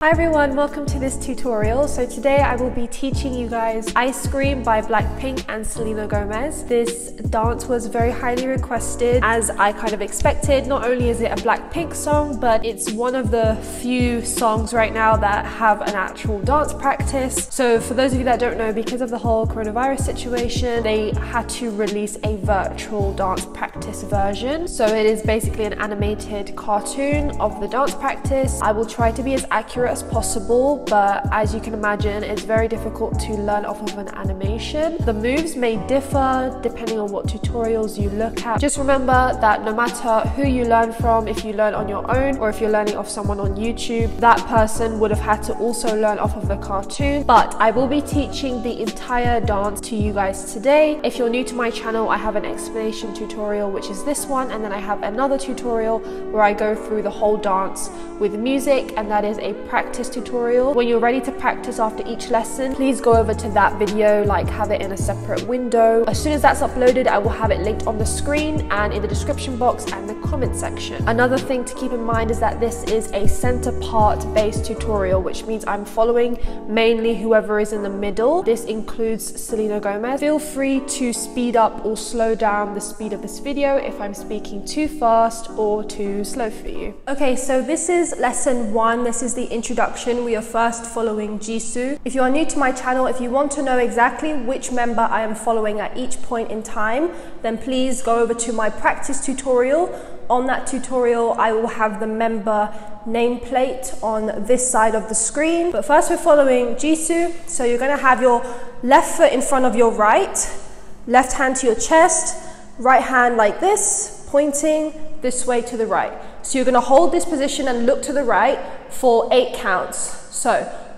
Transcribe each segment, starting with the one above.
Hi everyone, welcome to this tutorial. So today I will be teaching you guys Ice Cream by Blackpink and Selena Gomez. This dance was very highly requested, as I kind of expected. Not only is it a Blackpink song, but it's one of the few songs right now that have an actual dance practice. So for those of you that don't know, because of the whole coronavirus situation, they had to release a virtual dance practice version. So it is basically an animated cartoon of the dance practice. I will try to be as accurate as possible, but as you can imagine, it's very difficult to learn off of an animation. The moves may differ depending on what tutorials you look at. Just remember that no matter who you learn from, if you learn on your own or if you're learning off someone on YouTube, that person would have had to also learn off of the cartoon. But I will be teaching the entire dance to you guys today. If you're new to my channel, I have an explanation tutorial, which is this one, and then I have another tutorial where I go through the whole dance with music, and that is a practice tutorial. When you're ready to practice after each lesson, please go over to that video, like have it in a separate window. As soon as that's uploaded, I will have it linked on the screen and in the description box and the comment section. Another thing to keep in mind is that this is a center part based tutorial, which means I'm following mainly whoever is in the middle. This includes Selena Gomez. Feel free to speed up or slow down the speed of this video if I'm speaking too fast or too slow for you. Okay, so this is lesson 1. This is the introduction. We are first following Jisoo. If you are new to my channel, if you want to know exactly which member I am following at each point in time, then please go over to my practice tutorial. On that tutorial, I will have the member nameplate on this side of the screen. But first we're following Jisoo. So you're going to have your left foot in front of your right, left hand to your chest, right hand like this, pointing this way to the right. So you're going to hold this position and look to the right for 8 counts. So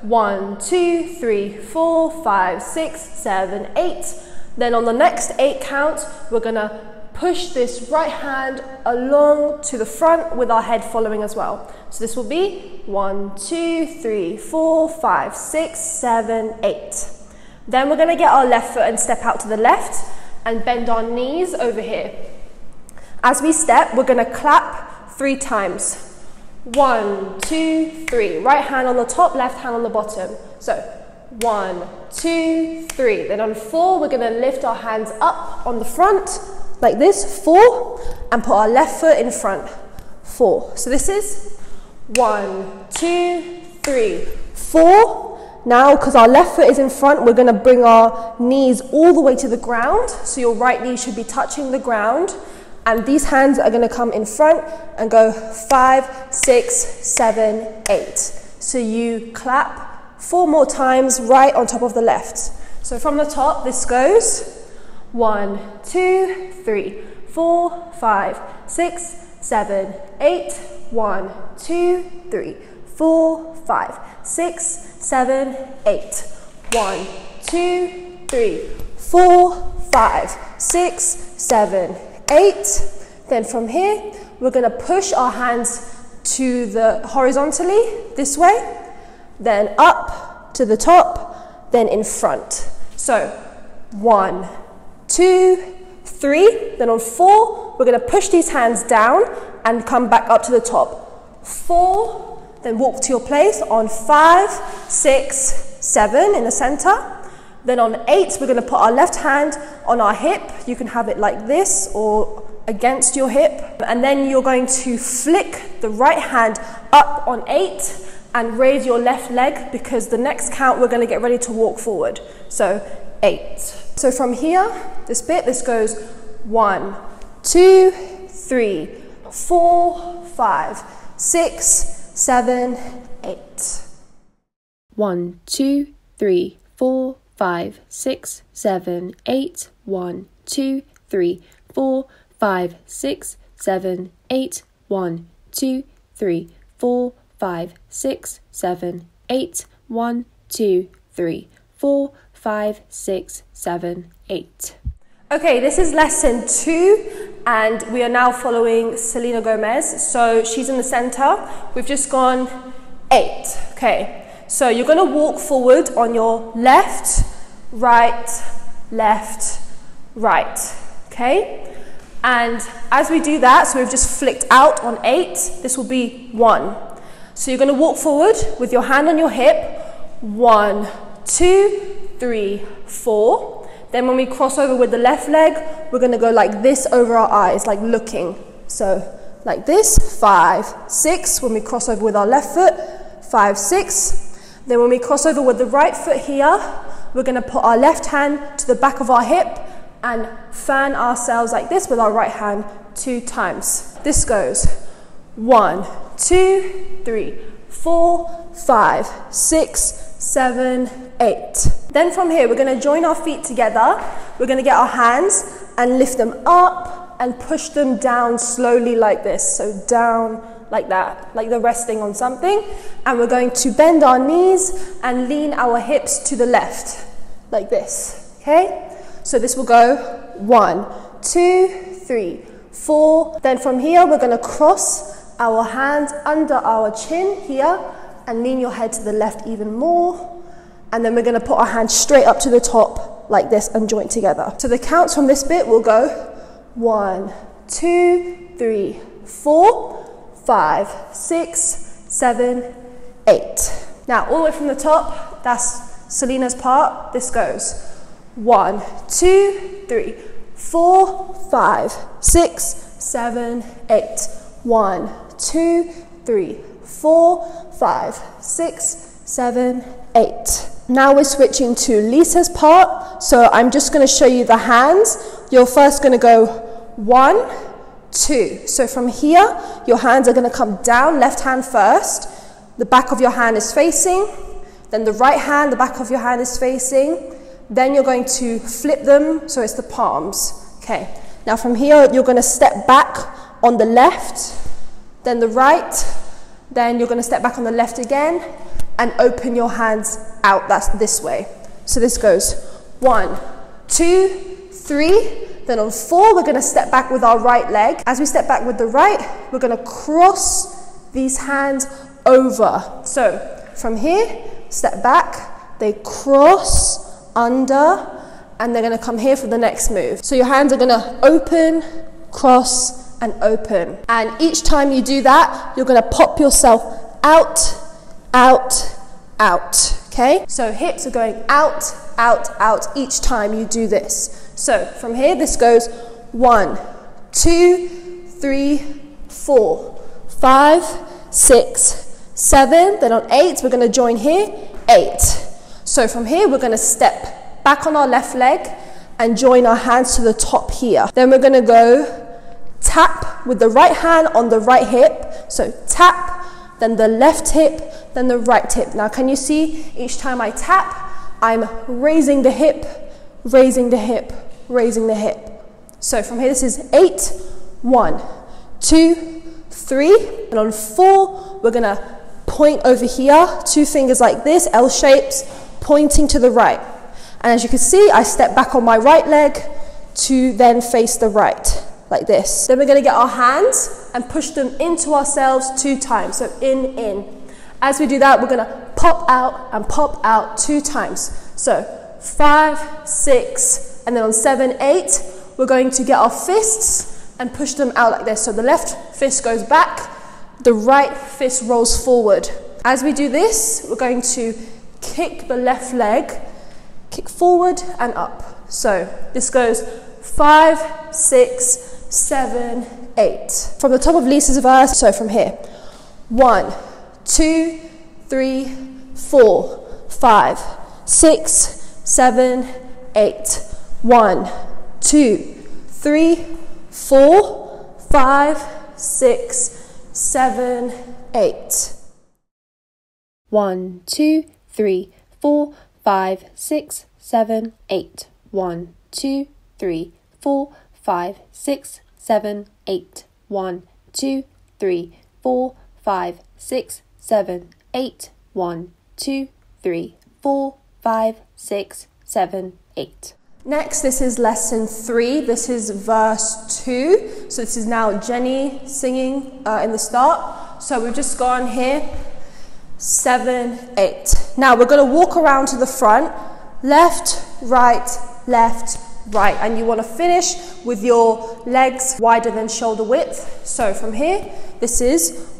1, 2, 3, 4, 5, 6, 7, 8. Then on the next 8 counts, we're going to push this right hand along to the front with our head following as well. So this will be 1, 2, 3, 4, 5, 6, 7, 8. Then we're going to get our left foot and step out to the left and bend our knees over here. As we step, we're going to clap 3 times. 1, 2, 3. Right hand on the top, left hand on the bottom. So 1, 2, 3. Then on 4, we're going to lift our hands up on the front like this. 4, and put our left foot in front. 4. So this is 1, 2, 3, 4. Now, because our left foot is in front, we're going to bring our knees all the way to the ground. So your right knee should be touching the ground. And these hands are going to come in front and go 5, 6, 7, 8. So you clap 4 more times right on top of the left. So from the top, this goes 1, 2, 3, 4, 5, 6, 7, 8. 1, 2, 3, 4, 5, 6, 7, 8. 1, 2, 3, 4, 5, 6, 7, 8. Then from here, we're going to push our hands to the horizontally this way, then up to the top, then in front. So 1, 2, 3. Then on 4, we're going to push these hands down and come back up to the top. 4, then walk to your place on 5, 6, 7 in the center. Then on 8, we're going to put our left hand on our hip. You can have it like this or against your hip. And then you're going to flick the right hand up on 8 and raise your left leg, because the next count we're going to get ready to walk forward. So 8. So from here, this goes 1, 2, 3, 4, 5, 6, 7, 8. 1, 2, 3, 4, 5, 6, 7, 8. 1, 2, 3, 4, 5, 6, 7, 8. 1, 2, 3, 4, 5, 6, 7, 8. 1, 2, 3, 4, 5, 6, 7, 8. Okay, this is lesson 2, and we are now following Selena Gomez. So she's in the center. We've just gone 8. Okay. So you're going to walk forward on your left, right, okay? And as we do that, so we've just flicked out on 8, this will be 1. So you're going to walk forward with your hand on your hip. 1, 2, 3, 4. Then when we cross over with the left leg, we're going to go like this over our eyes, like looking. So like this, 5, 6. When we cross over with our left foot, 5, 6. Then when we cross over with the right foot here, we're going to put our left hand to the back of our hip and fan ourselves like this with our right hand 2 times. This goes 1, 2, 3, 4, 5, 6, 7, 8. Then from here, we're going to join our feet together. We're going to get our hands and lift them up and push them down slowly like this. So down like that, like they're resting on something. And we're going to bend our knees and lean our hips to the left, like this, okay? So this will go 1, 2, 3, 4. Then from here, we're going to cross our hands under our chin here and lean your head to the left even more. And then we're going to put our hands straight up to the top like this and joint together. So the counts from this bit will go 1, 2, 3, 4, 5, 6, 7, 8. Now all the way from the top, that's Selena's part. This goes 1, 2, 3, 4, 5, 6, 7, 8. 1, 2, 3, 4, 5, 6, 7, 8. Now we're switching to Lisa's part. So I'm just going to show you the hands. You're first going to go 1, 2. So from here, your hands are going to come down, left hand first. The back of your hand is facing. Then the right hand, the back of your hand is facing. Then you're going to flip them, so it's the palms. Okay, now from here, you're going to step back on the left, then the right, then you're going to step back on the left again, and open your hands out, that's this way. So this goes 1, 2, 3, then on 4, we're going to step back with our right leg. As we step back with the right, we're going to cross these hands over. So from here, step back, they cross, under, and they're going to come here for the next move. So your hands are going to open, cross, and open. And each time you do that, you're going to pop yourself out, out, out. Okay? So hips are going out, out, out each time you do this. So from here, this goes 1, 2, 3, 4, 5, 6, 7. Then on 8, we're going to join here, 8. So from here, we're going to step back on our left leg and join our hands to the top here. Then we're going to go tap with the right hand on the right hip. So tap, then the left hip, then the right hip. Now can you see each time I tap, I'm raising the hip, raising the hip, raising the hip. So from here, this is 8, 1, 2, 3. And on 4, we're going to point over here, 2 fingers like this, L shapes, pointing to the right. And as you can see, I step back on my right leg to then face the right, like this. Then we're going to get our hands and push them into ourselves 2 times, so in, in. As we do that, we're going to pop out and pop out 2 times. So 5, 6, and then on 7, 8, we're going to get our fists and push them out like this. So the left fist goes back, the right fist rolls forward. As we do this, we're going to kick the left leg, kick forward and up. So this goes 5, 6, 7, 8. From the top of Lisa's verse, so from here, 1, 2, 3, 4, 5, 6, 7, 8. 1, 2, 3, 4, 5, 6, 7, 8. 1, 2, 3, 4, 5, 6, 7, 8. 1, 2, 3, 4, 5, 6, 7, 8. 1, 2, 3, 4, 5, 6, 7, 8. 1, 2, 3, 4, 5, 6, 7, 8. Next, this is lesson 3. This is verse 2. So this is now Jenny singing in the start. So we've just gone here, 7, 8. Now we're going to walk around to the front, left, right, and you want to finish with your legs wider than shoulder width. So from here, this is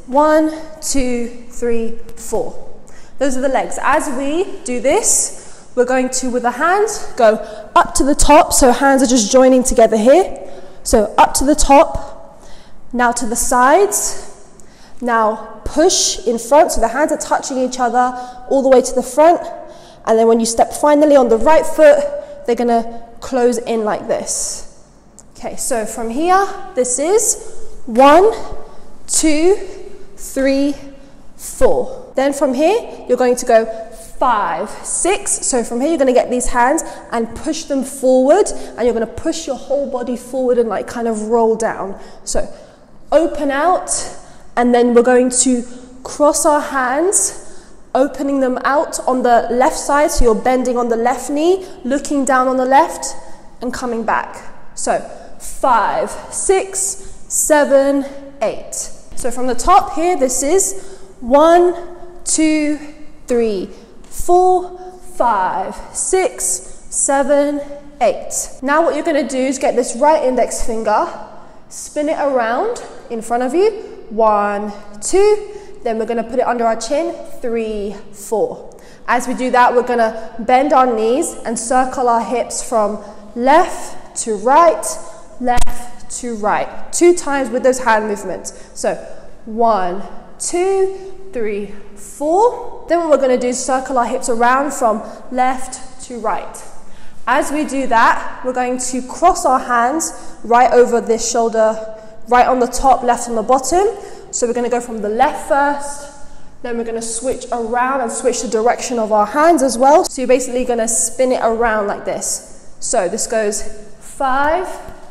1, 2, 3, 4. Those are the legs. As we do this, we're going to, with the hands, go up to the top. So hands are just joining together here. So up to the top, now to the sides. Now push in front, so the hands are touching each other all the way to the front. And then when you step finally on the right foot, they're gonna close in like this. Okay, so from here, this is 1, 2, 3, 4. Then from here, you're going to go 5, 6. So from here, you're gonna get these hands and push them forward, and you're gonna push your whole body forward and like kind of roll down. So open out, and then we're going to cross our hands, opening them out on the left side, so you're bending on the left knee, looking down on the left, and coming back. So 5, 6, 7, 8. So from the top here, this is 1, 2, 3, 4, 5, 6, 7, 8. Now what you're going to do is get this right index finger, spin it around in front of you. 1, 2. Then we're going to put it under our chin. 3, 4. As we do that, we're going to bend our knees and circle our hips from left to right, left to right. 2 times with those hand movements. So 1, 2, 3, 4. Then what we're going to do is circle our hips around from left to right. As we do that, we're going to cross our hands right over this shoulder, right on the top, left on the bottom. So we're going to go from the left first, then we're going to switch around and switch the direction of our hands as well. So you're basically going to spin it around like this. So this goes 5,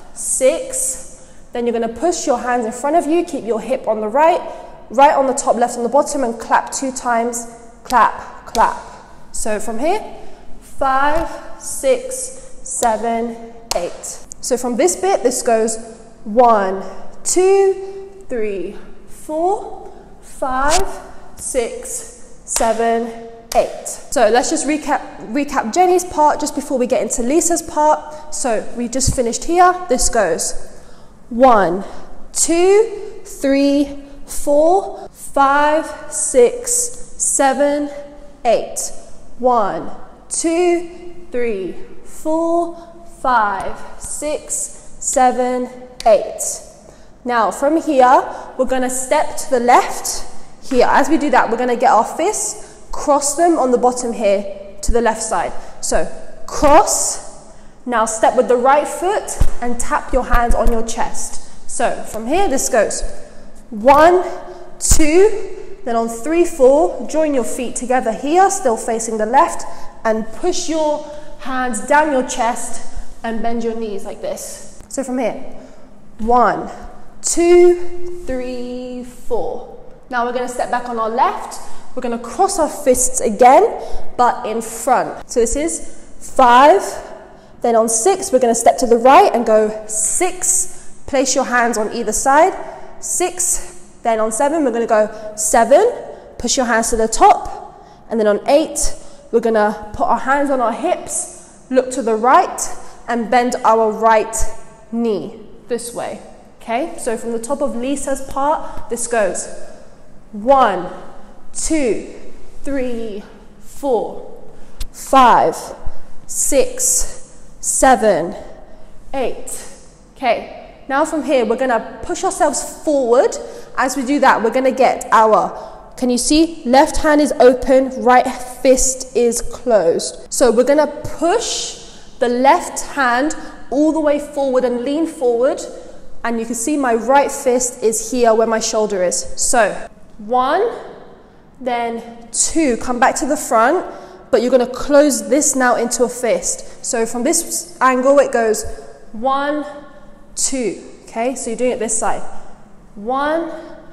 6, then you're going to push your hands in front of you, keep your hip on the right, right on the top, left on the bottom, and clap 2 times, clap, clap. So from here, 5, 6, 7, 8. So from this bit, this goes 1, 2, 3, 4, 5, 6, 7, 8. So let's just recap Jenny's part just before we get into Lisa's part. So we just finished here. This goes 1, 2, 3, 4, 5, 6, 7, 8. 1, 2, 3, 4, 5, 6, 7, 8. Now from here, we're going to step to the left here. As we do that, we're going to get our fists, cross them on the bottom here to the left side. So cross, now step with the right foot and tap your hands on your chest. So from here, this goes 1, 2, then on 3, 4, join your feet together here, still facing the left, and push your hands down your chest and bend your knees like this. So from here, 1, 2, 3, 4. Now we're going to step back on our left. We're going to cross our fists again, but in front. So this is 5. Then on 6, we're going to step to the right and go 6. Place your hands on either side. 6. Then on 7, we're going to go 7. Push your hands to the top. And then on 8, we're going to put our hands on our hips, look to the right, and bend our right knee this way. Okay, so from the top of Lisa's part, this goes 1, 2, 3, 4, 5, 6, 7, 8. Okay, now from here, we're gonna push ourselves forward. As we do that, we're gonna get our, can you see? Left hand is open, right fist is closed. So we're gonna push the left hand all the way forward and lean forward. And you can see my right fist is here where my shoulder is. So 1, then 2, come back to the front, but you're gonna close this now into a fist. So from this angle, it goes 1, 2, okay? So you're doing it this side. 1,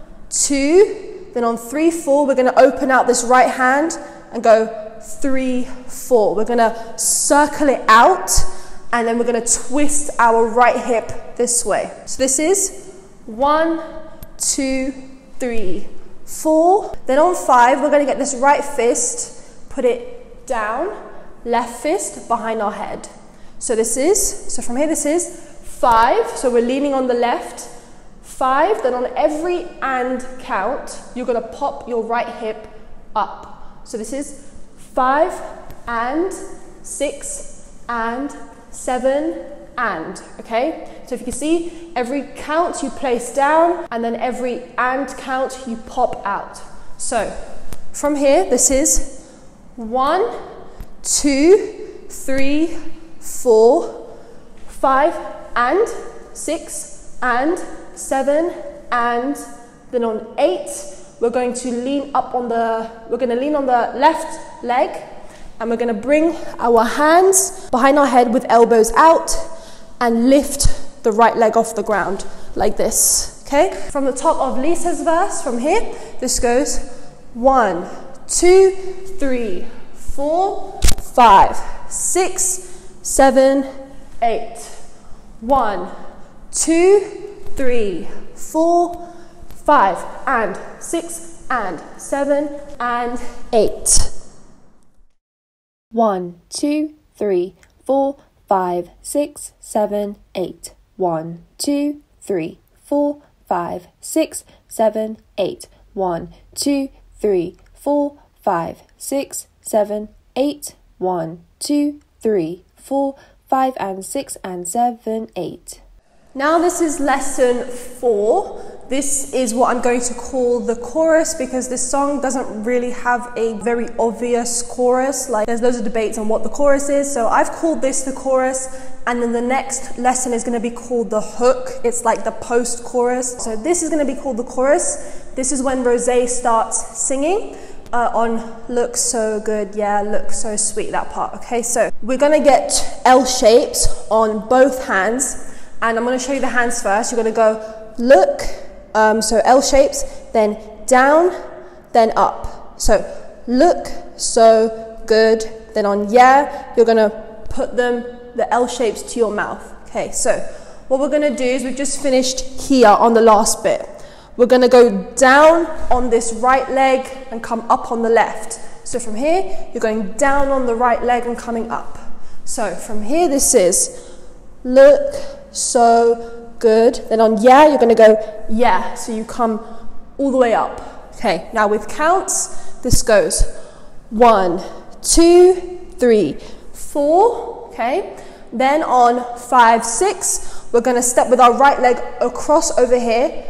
2, then on 3, 4, we're gonna open out this right hand and go 3, 4. We're gonna circle it out, and then we're going to twist our right hip this way. So this is 1, 2, 3, 4. Then on 5, we're going to get this right fist, put it down, left fist behind our head. So this is, so from here this is 5, so we're leaning on the left, 5, then on every and count, you're going to pop your right hip up. So this is 5 and 6 and 7 and, okay? So if you can see, every count you place down, and then every and count you pop out. So from here, this is 1, 2, 3, 4, 5 and 6 and 7 and then on 8 we're going to lean on the left leg, and we're going to bring our hands behind our head with elbows out and lift the right leg off the ground like this, okay? From the top of Lisa's verse, from here, this goes 1, 2, 3, 4, 5, 6, 7, 8. 1, 2, 3, 4, 5 and 6 and 7 and 8. 1, 2, 3, 4, 5, 6, 7, 8. 1, 2, 3, 4, 5, 6, 7, 8. 1, 2, 3, 4, 5, 6, 7, 8. 1, 2, 3, 4, 5 and 6 and 7, 8. Now this is lesson 4. This is what I'm going to call the chorus, because this song doesn't really have a very obvious chorus. Like, there's loads of debates on what the chorus is. So I've called this the chorus, and then the next lesson is going to be called the hook. It's like the post-chorus. So this is going to be called the chorus. This is when Rosé starts singing on Look So Good, yeah, look so sweet, that part. Okay, so we're going to get L shapes on both hands. And I'm going to show you the hands first. You're going to go look, so L shapes, then down, then up. So look so good. Then on yeah, you're going to put the L shapes to your mouth. Okay, so what we're going to do is we've just finished here on the last bit. We're going to go down on this right leg and come up on the left. So from here, you're going down on the right leg and coming up. So from here, this is look so good. Then on yeah, you're going to go yeah. So you come all the way up. Okay, now with counts, this goes 1, 2, 3, 4. Okay, then on 5, 6, we're going to step with our right leg across over here.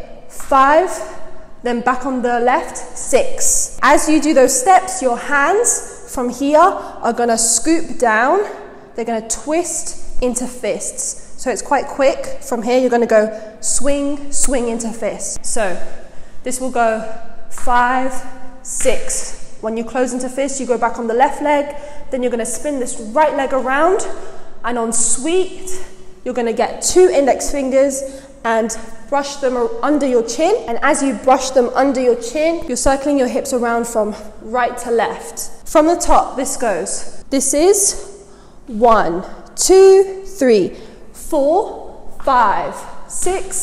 5, then back on the left, 6. As you do those steps, your hands from here are going to scoop down. They're going to twist into fists. So it's quite quick. From here, you're going to go swing, swing into fists. So this will go 5, 6. When you close into fists, you go back on the left leg. Then you're going to spin this right leg around. And on sweet, you're going to get 2 index fingers and brush them under your chin. And as you brush them under your chin, you're circling your hips around from right to left. From the top, this goes. This is 1, 2, 3, 4, 5, 6,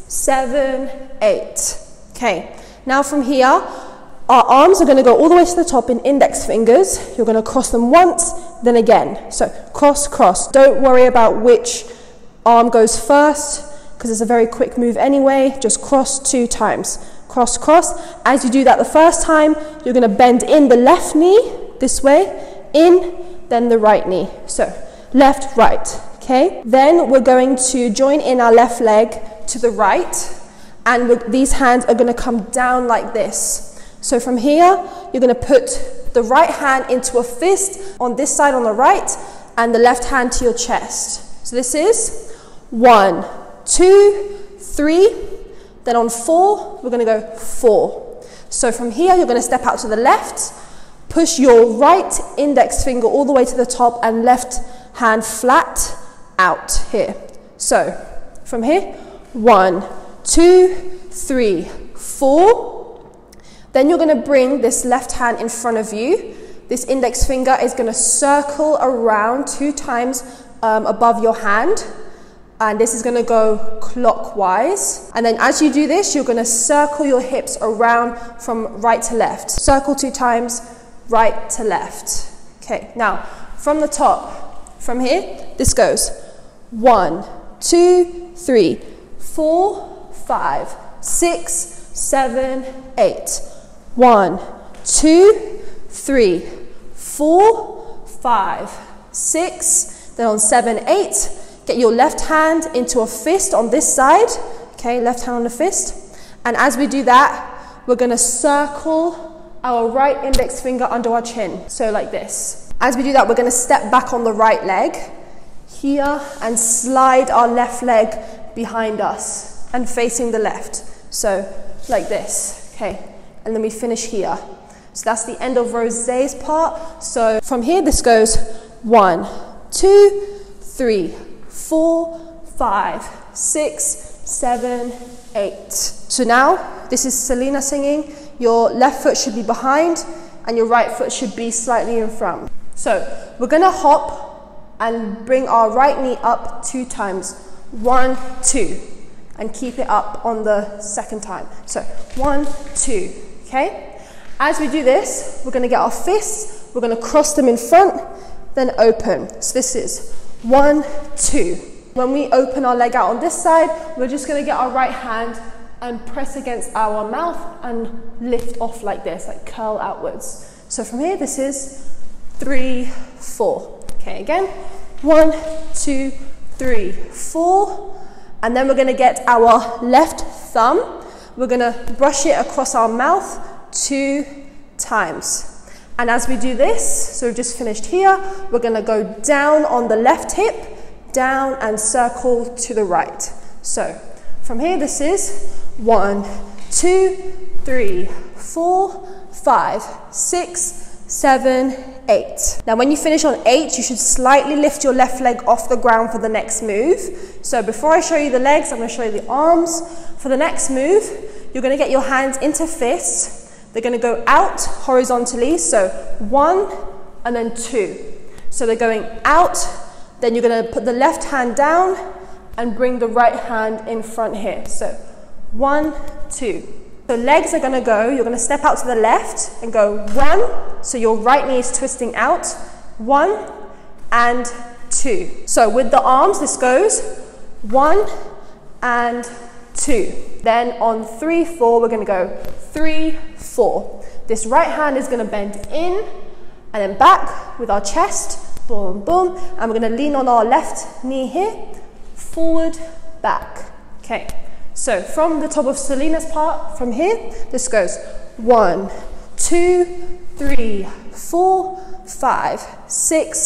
7, 8. Okay, now from here, our arms are going to go all the way to the top in index fingers. You're going to cross them once, then again. So cross, cross. Don't worry about which arm goes first, because it's a very quick move anyway. Just cross 2 times. Cross, cross. As you do that the first time, you're going to bend in the left knee, this way, in, then the right knee. So left, right, okay? Then we're going to join in our left leg to the right, and these hands are going to come down like this. So from here, you're going to put the right hand into a fist on this side on the right, and the left hand to your chest. So this is 1, 2, 3, then on 4, we're going to go 4. So from here, you're going to step out to the left, push your right index finger all the way to the top, and left hand flat out here. So from here, 1, 2, 3, 4. Then you're going to bring this left hand in front of you. This index finger is going to circle around 2 times above your hand. And this is going to go clockwise. And then as you do this, you're going to circle your hips around from right to left. Circle 2 times, right to left. Okay, now from the top, from here, this goes 1, 2, 3, 4, 5, 6, 7, 8. 1, 2, 3, 4, 5, 6. Then on 7, 8, get your left hand into a fist on this side. Okay, left hand on the fist. And as we do that, we're going to circle our right index finger under our chin. So like this. As we do that, we're going to step back on the right leg here and slide our left leg behind us and facing the left. So like this. Okay, and then we finish here. So that's the end of Rosé's part. So from here, this goes 1, 2, 3, 4, 5, 6, 7, 8. So now, this is Selena singing. Your left foot should be behind and your right foot should be slightly in front. So we're gonna hop and bring our right knee up 2 times. 1, 2. And keep it up on the second time. So 1, 2, okay? As we do this, we're gonna get our fists, we're gonna cross them in front, then open. So this is 1, 2. When we open our leg out on this side, we're just gonna get our right hand and press against our mouth and lift off like this, like curl outwards. So from here, this is 3, 4. Okay, again, 1, 2, 3, 4. And then we're going to get our left thumb. We're going to brush it across our mouth 2 times. And as we do this, so we've just finished here, we're going to go down on the left hip, down and circle to the right. So from here, this is 1, 2, 3, 4, 5, 6, 7, 8. Now when you finish on 8, you should slightly lift your left leg off the ground for the next move. So before I show you the legs, I'm going to show you the arms. For the next move, you're going to get your hands into fists. They're going to go out horizontally, so 1 and then 2. So they're going out, then you're going to put the left hand down and bring the right hand in front here. So 1, 2. So legs are going to go, you're going to step out to the left and go 1, so your right knee is twisting out, 1 and 2. So with the arms, this goes 1 and 2. Then on 3, 4, we're going to go 3, 4. This right hand is going to bend in and then back with our chest, boom, boom, and we're going to lean on our left knee here, forward, back. Okay. So from the top of Selena's part, from here, this goes 1, 2, 3, 4, 5, 6,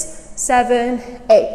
7, 8.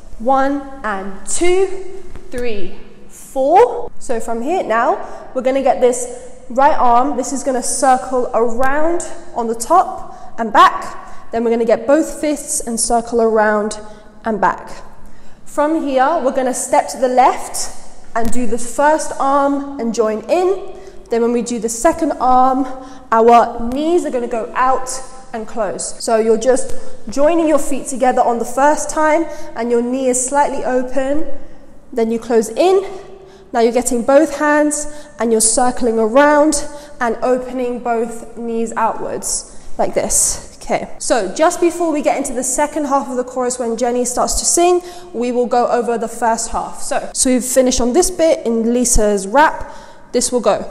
1 and 2, 3, 4. So from here now, we're going to get this right arm. This is going to circle around on the top and back. Then we're going to get both fists and circle around and back. From here, we're going to step to the left and do the first arm and join in. Then when we do the second arm, our knees are going to go out and close. So you're just joining your feet together on the first time and your knee is slightly open. Then you close in. Now you're getting both hands and you're circling around and opening both knees outwards like this. Okay, so just before we get into the second half of the chorus when Jenny starts to sing, we will go over the first half. So we've finished on this bit in Lisa's rap. This will go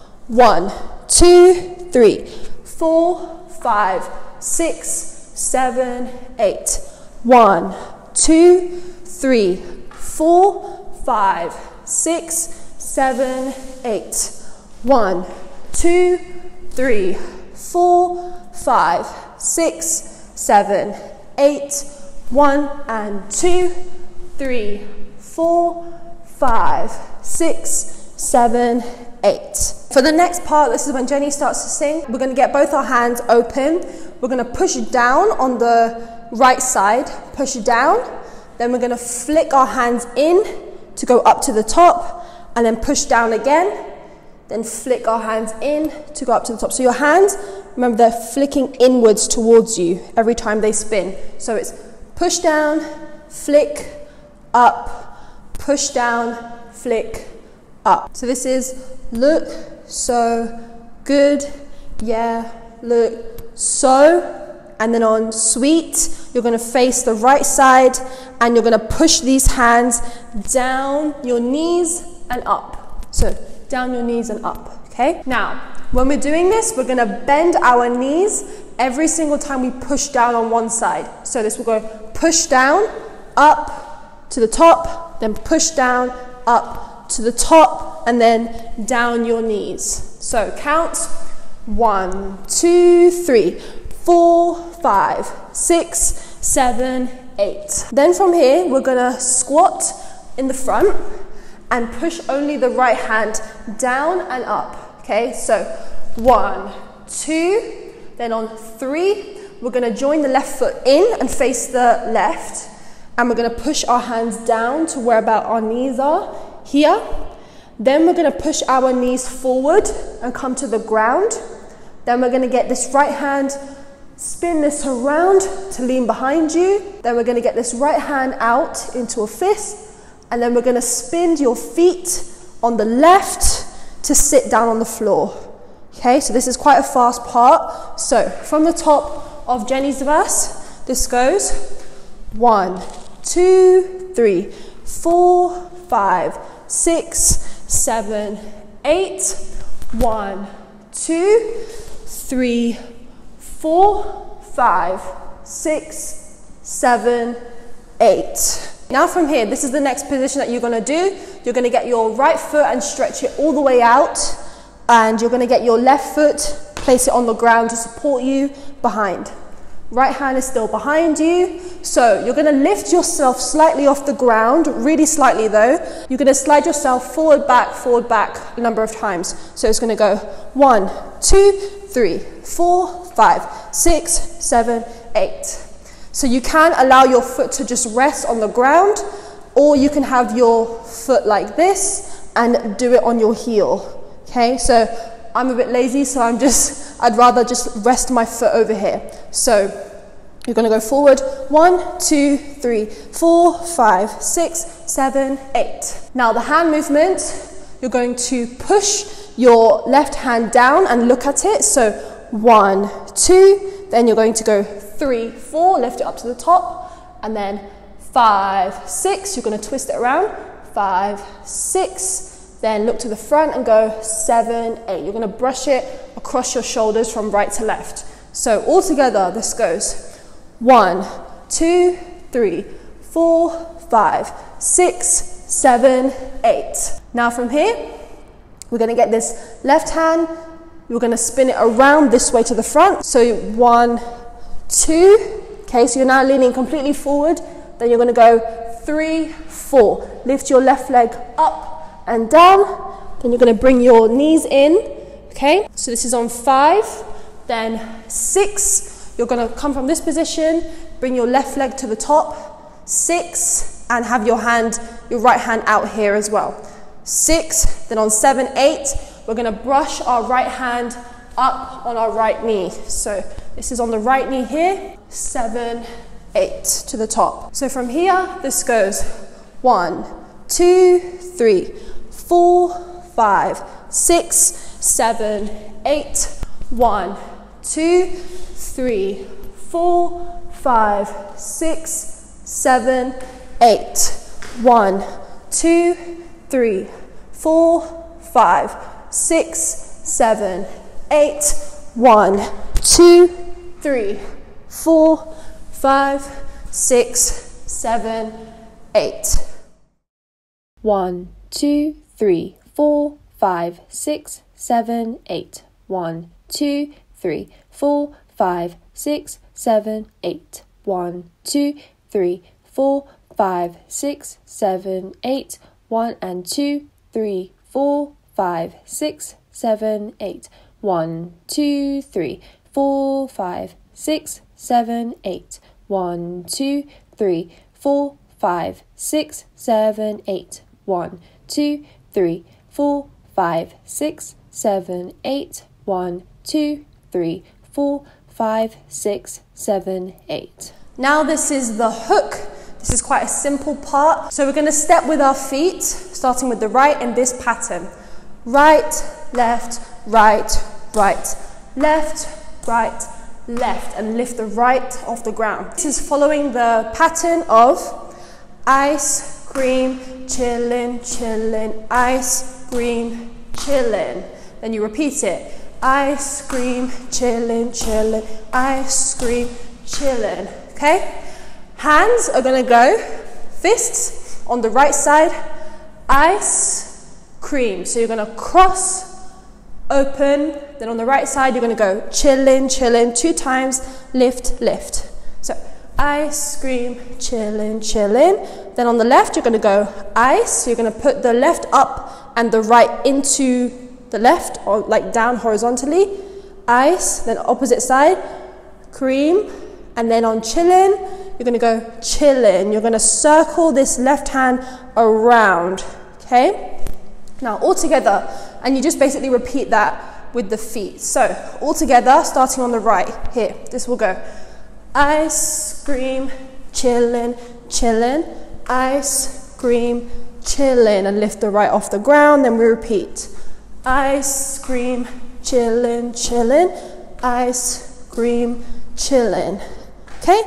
1, 2, 3, 4, 5, 6, 7, 8. 1, 2, 3, 4, 5, 6, 7, 8. 1, 2, 3, 4, 5, 6, 7, 8. 1 and 2, 3, 4, 5, 6, 7, 8. For the next part, this is when Jenny starts to sing. We're going to get both our hands open. We're going to push down on the right side, push down. Then we're going to flick our hands in to go up to the top and then push down again. Then flick our hands in to go up to the top. So your hands, remember, they're flicking inwards towards you every time they spin. So it's push down, flick, up, push down, flick, up. So this is look, so, good, yeah, look, so. And then on sweet, you're going to face the right side and you're going to push these hands down your knees and up. So down your knees and up, okay? Now, when we're doing this, we're gonna bend our knees every single time we push down on one side. So this will go push down, up to the top, then push down, up to the top, and then down your knees. So count 1, 2, 3, 4, 5, 6, 7, 8. Then from here, we're gonna squat in the front and push only the right hand down and up, okay? So 1, 2, then on 3, we're gonna join the left foot in and face the left, and we're gonna push our hands down to where about our knees are, here. Then we're gonna push our knees forward and come to the ground. Then we're gonna get this right hand, spin this around to lean behind you. Then we're gonna get this right hand out into a fist, and then we're gonna spin your feet on the left to sit down on the floor. Okay, so this is quite a fast part. So from the top of Janusvas, this goes 1, 2, 3, 4, 5, 6, 7, 8. 1, 2, 3, 4, 5, 6, 7, 8. Now from here, this is the next position that you're gonna do. You're gonna get your right foot and stretch it all the way out, and you're gonna get your left foot, place it on the ground to support you behind. Right hand is still behind you. So you're gonna lift yourself slightly off the ground, really slightly though. You're gonna slide yourself forward, back a number of times. So it's gonna go 1, 2, 3, 4, 5, 6, 7, 8. So you can allow your foot to just rest on the ground, or you can have your foot like this and do it on your heel. Okay, so I'm a bit lazy, so I'd rather just rest my foot over here. So you're gonna go forward, 1, 2, 3, 4, 5, 6, 7, 8. Now the hand movement, you're going to push your left hand down and look at it. So 1, 2, then you're going to go 3, 4, lift it up to the top, and then 5, 6, you're gonna twist it around, 5, 6, then look to the front and go 7, 8. You're gonna brush it across your shoulders from right to left. So all together, this goes 1, 2, 3, 4, 5, 6, 7, 8. Now from here, we're gonna get this left hand, we're gonna spin it around this way to the front. So 1, 2, okay, so you're now leaning completely forward. Then you're gonna go 3, 4. Lift your left leg up and down. Then you're gonna bring your knees in, okay? So this is on 5, then 6. You're gonna come from this position, bring your left leg to the top, 6, and have your right hand out here as well. 6, then on 7, 8, we're gonna brush our right hand up on our right knee. So this is on the right knee here, 7, 8 to the top. So from here, this goes 1, 2, 3, 4, 5, 6, 7, 8. 1, 2, 3, 4, 5, 6, 7, 8. 1, 2, 3, 4, 5, 6, 7, 8. 1, 2, 3, 4, 5, 6, 7, 8. 1, 2, 3, 4, 5, 6, 7, 8. 1, 2, 3, 4, 5, 6, 7, 8. 1, 2, 3, 4, 5, 6, 7, 8. 1 and 2, 3, 4, 5, 6, 7, 8. 1, 2, 3, 4, 5, 6, 7, 8. 1, 2, 3, 4, 5, 6, 7, 8. 1, 2, 3, 4, 5, 6, 7, 8. 1, 2, 3, 4, 5, 6, 7, 8. Now this is the hook. This is quite a simple part. So we're going to step with our feet, starting with the right in this pattern. Right, left, right, right, left, right, left, and lift the right off the ground. This is following the pattern of ice cream, chillin', chillin', ice cream, chillin'. Then you repeat it. Ice cream, chillin', chillin', ice cream, chillin', okay? Hands are gonna go, fists on the right side, ice cream. So you're gonna cross, open, then on the right side you're gonna go chillin', chillin', 2 times, lift, lift. So ice cream, chillin', chillin'. Then on the left you're gonna go ice, so you're gonna put the left up and the right into the left, or like down horizontally, ice, then opposite side, cream, and then on chillin', you're gonna go chillin'. You're gonna circle this left hand around, okay? Now all together, and you just basically repeat that with the feet. So all together, starting on the right, here, this will go. Ice cream, chillin', chillin', ice cream, chillin', and lift the right off the ground, then we repeat. Ice cream, chillin', chillin', ice cream, chillin'. Okay?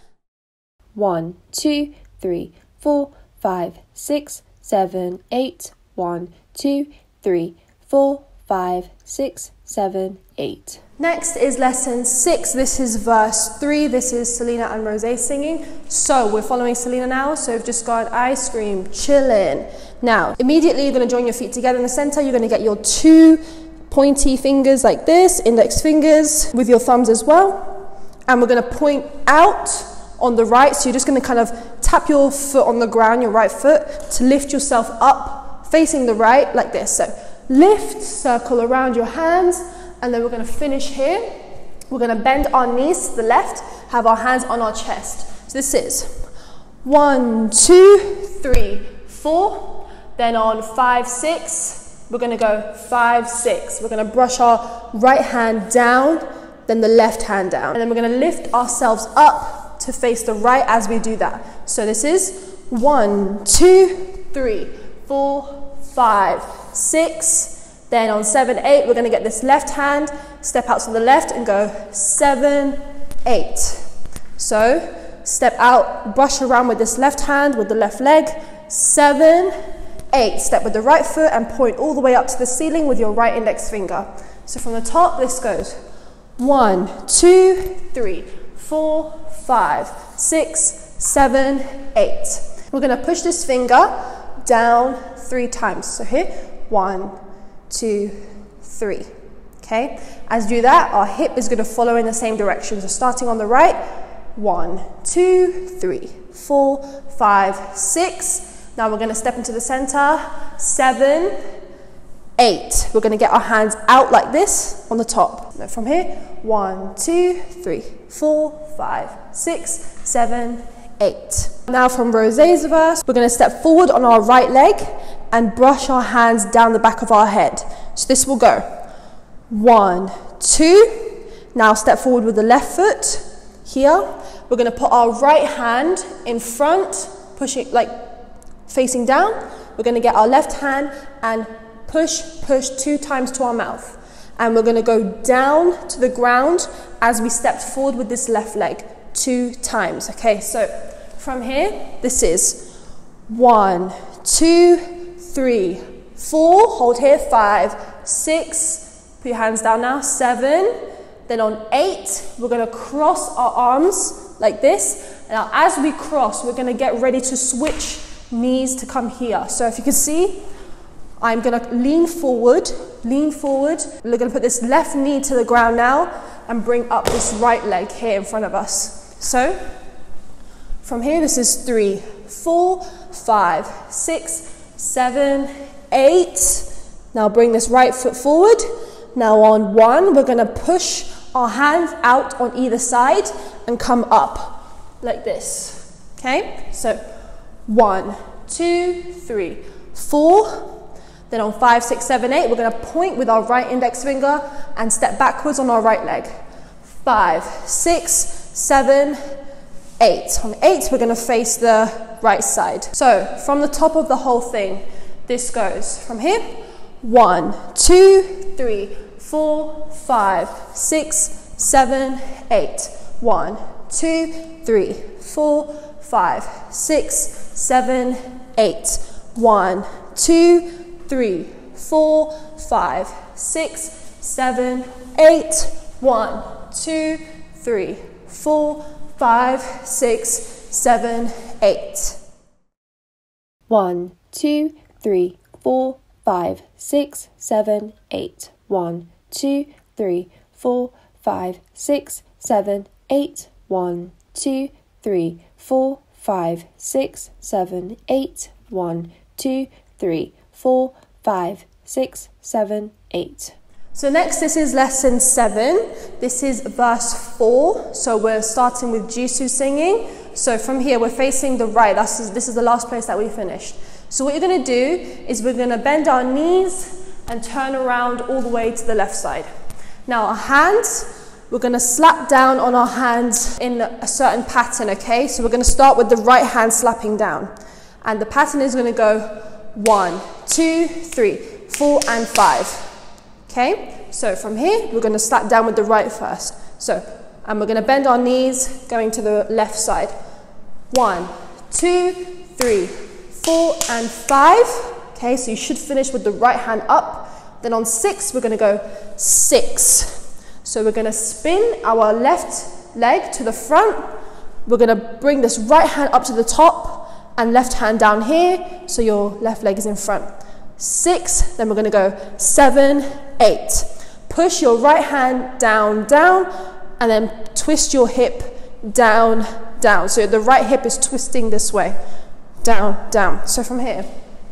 1, 2, 3, 4, 5, 6, 7, 8. 1, 2, 3, 4, 5, 6, 7, 8. Next is lesson 6. This is verse 3. This is Selena and Rosé singing. So we're following Selena now. So we've just got ice cream, chillin'. Now, immediately you're going to join your feet together in the center. You're going to get your 2 pointy fingers like this, index fingers, with your thumbs as well. And we're going to point out on the right. So you're just going to kind of tap your foot on the ground, your right foot, to lift yourself up, facing the right, like this. So lift, circle around your hands, and then we're going to finish here. We're going to bend our knees to the left, have our hands on our chest. So this is 1, 2, 3, 4. Then on 5, 6, we're going to go 5, 6. We're going to brush our right hand down, then the left hand down. And then we're going to lift ourselves up to face the right as we do that. So this is 1, 2, 3, 4, 5, 6. Then on 7, 8, we're going to get this left hand, step out to the left and go 7, 8. So step out, brush around with this left hand, with the left leg, 7, 8. Step with the right foot and point all the way up to the ceiling with your right index finger. So from the top, this goes 1, 2, 3, 4, 5, 6, 7, 8. We're going to push this finger down 3 times. So here, 1, 2, 3. Okay? As you do that, our hip is going to follow in the same direction. So starting on the right, 1, 2, 3, 4, 5, 6. Now we're going to step into the center, 7, 8. We're going to get our hands out like this on the top. Now from here, 1, 2, 3, 4, 5, 6, 7, 8. Now from Rosé's verse, we're going to step forward on our right leg and brush our hands down the back of our head. So this will go 1, 2. Now step forward with the left foot here. We're going to put our right hand in front, pushing like facing down. We're going to get our left hand and push 2 times to our mouth. And we're going to go down to the ground as we step forward with this left leg 2 times. Okay, so from here, this is 1, 2, 3, 4. Hold here, 5, 6. Put your hands down now, 7. Then on 8, we're going to cross our arms like this. Now, as we cross, we're going to get ready to switch knees to come here. So if you can see, I'm going to lean forward. We're going to put this left knee to the ground now and bring up this right leg here in front of us. So from here, this is 3, 4, 5, 6, 7, 8. Now bring this right foot forward. Now on 1, we're going to push our hands out on either side and come up like this. Okay, so 1, 2, 3, 4. Then on 5, 6, 7, 8, we're going to point with our right index finger and step backwards on our right leg. 5, 6, 7, 8. On 8, we're going to face the right side. So from the top of the whole thing, this goes from here. 1, 2, 3, 4, 5, 6, 7, 8. 1, 2, 3, 4, 5, 6, 7, 8. 1, 2, 3, 4, 5, 6, 7, 8. 1, 2, 3, 4, 5, 6, 7, 8. 1, 2, 3, 4, 5, 6, 7, 8. 1, 2, 3, 4, 5, 6, 7, 8. 1, 2, 3, 4, 5, 6, 7, 8. 1, 2, 3, 4, 5, 6, 7, 8. So next, this is lesson 7. This is verse 4. So we're starting with Jisoo singing. So from here, we're facing the right. This is the last place that we finished. So what you're going to do is we're going to bend our knees and turn around all the way to the left side. Now our hands, we're going to slap down on our hands in a certain pattern, okay? So we're going to start with the right hand slapping down. And the pattern is going to go 1, 2, 3, 4, and 5. Okay, so from here, we're going to slap down with the right first. And we're going to bend our knees, going to the left side. 1, 2, 3, 4, and 5. Okay, so you should finish with the right hand up. Then on 6, we're going to go 6. So we're going to spin our left leg to the front. We're going to bring this right hand up to the top and left hand down here, so your left leg is in front. 6, then we're going to go 7, 8. Push your right hand down, down, and then twist your hip down, down. So the right hip is twisting this way, down, down. So from here,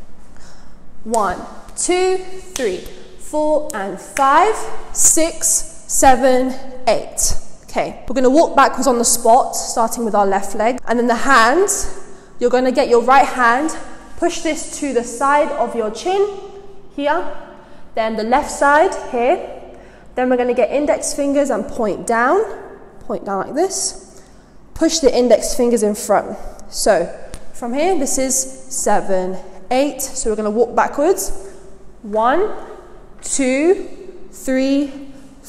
1, 2, 3, 4, and 5, 6, 7, 8. Okay, we're going to walk backwards on the spot, starting with our left leg. And then the hands, you're going to get your right hand, push this to the side of your chin, here. Then the left side, here. Then we're going to get index fingers and point down like this. Push the index fingers in front. So from here, this is 7, 8. So we're going to walk backwards. 1, 2, 3,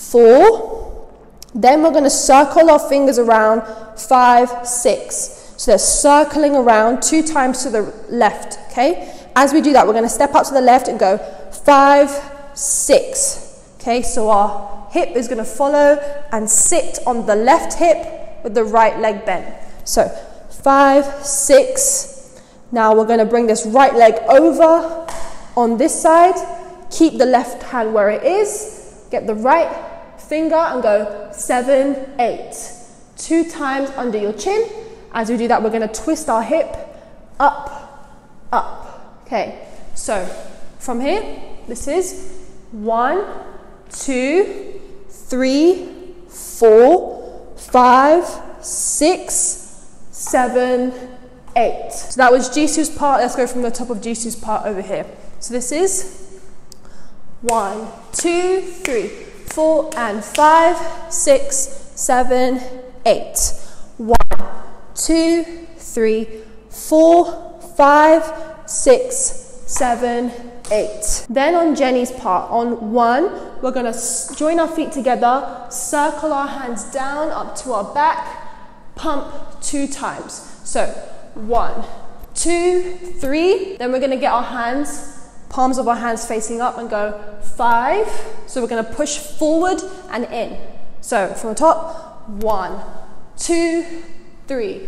4. Then we're going to circle our fingers around 5, 6. So they're circling around 2 times to the left, okay? As we do that, we're going to step up to the left and go 5, 6. Okay, so our hip is going to follow and sit on the left hip with the right leg bent. So 5, 6. Now we're going to bring this right leg over on this side. Keep the left hand where it is. Get the right finger and go 7, 8. 2 times under your chin. As we do that, we're going to twist our hip up, up. Okay, so from here, this is 1, 2, 3, 4, 5, 6, 7, 8. So that was Jisoo's part. Let's go from the top of Jisoo's part over here. So this is 1, 2, 3, 4, and 5, 6, 7, 8. 1, 2, 3, 4, 5, 6, 7, 8. Then on Jenny's part, on 1, we're going to join our feet together, circle our hands down up to our back, pump 2 times. So 1, 2, 3. Then we're going to get our hands, palms of our hands facing up and go 5. So we're going to push forward and in. So from the top, 1, 2, 3,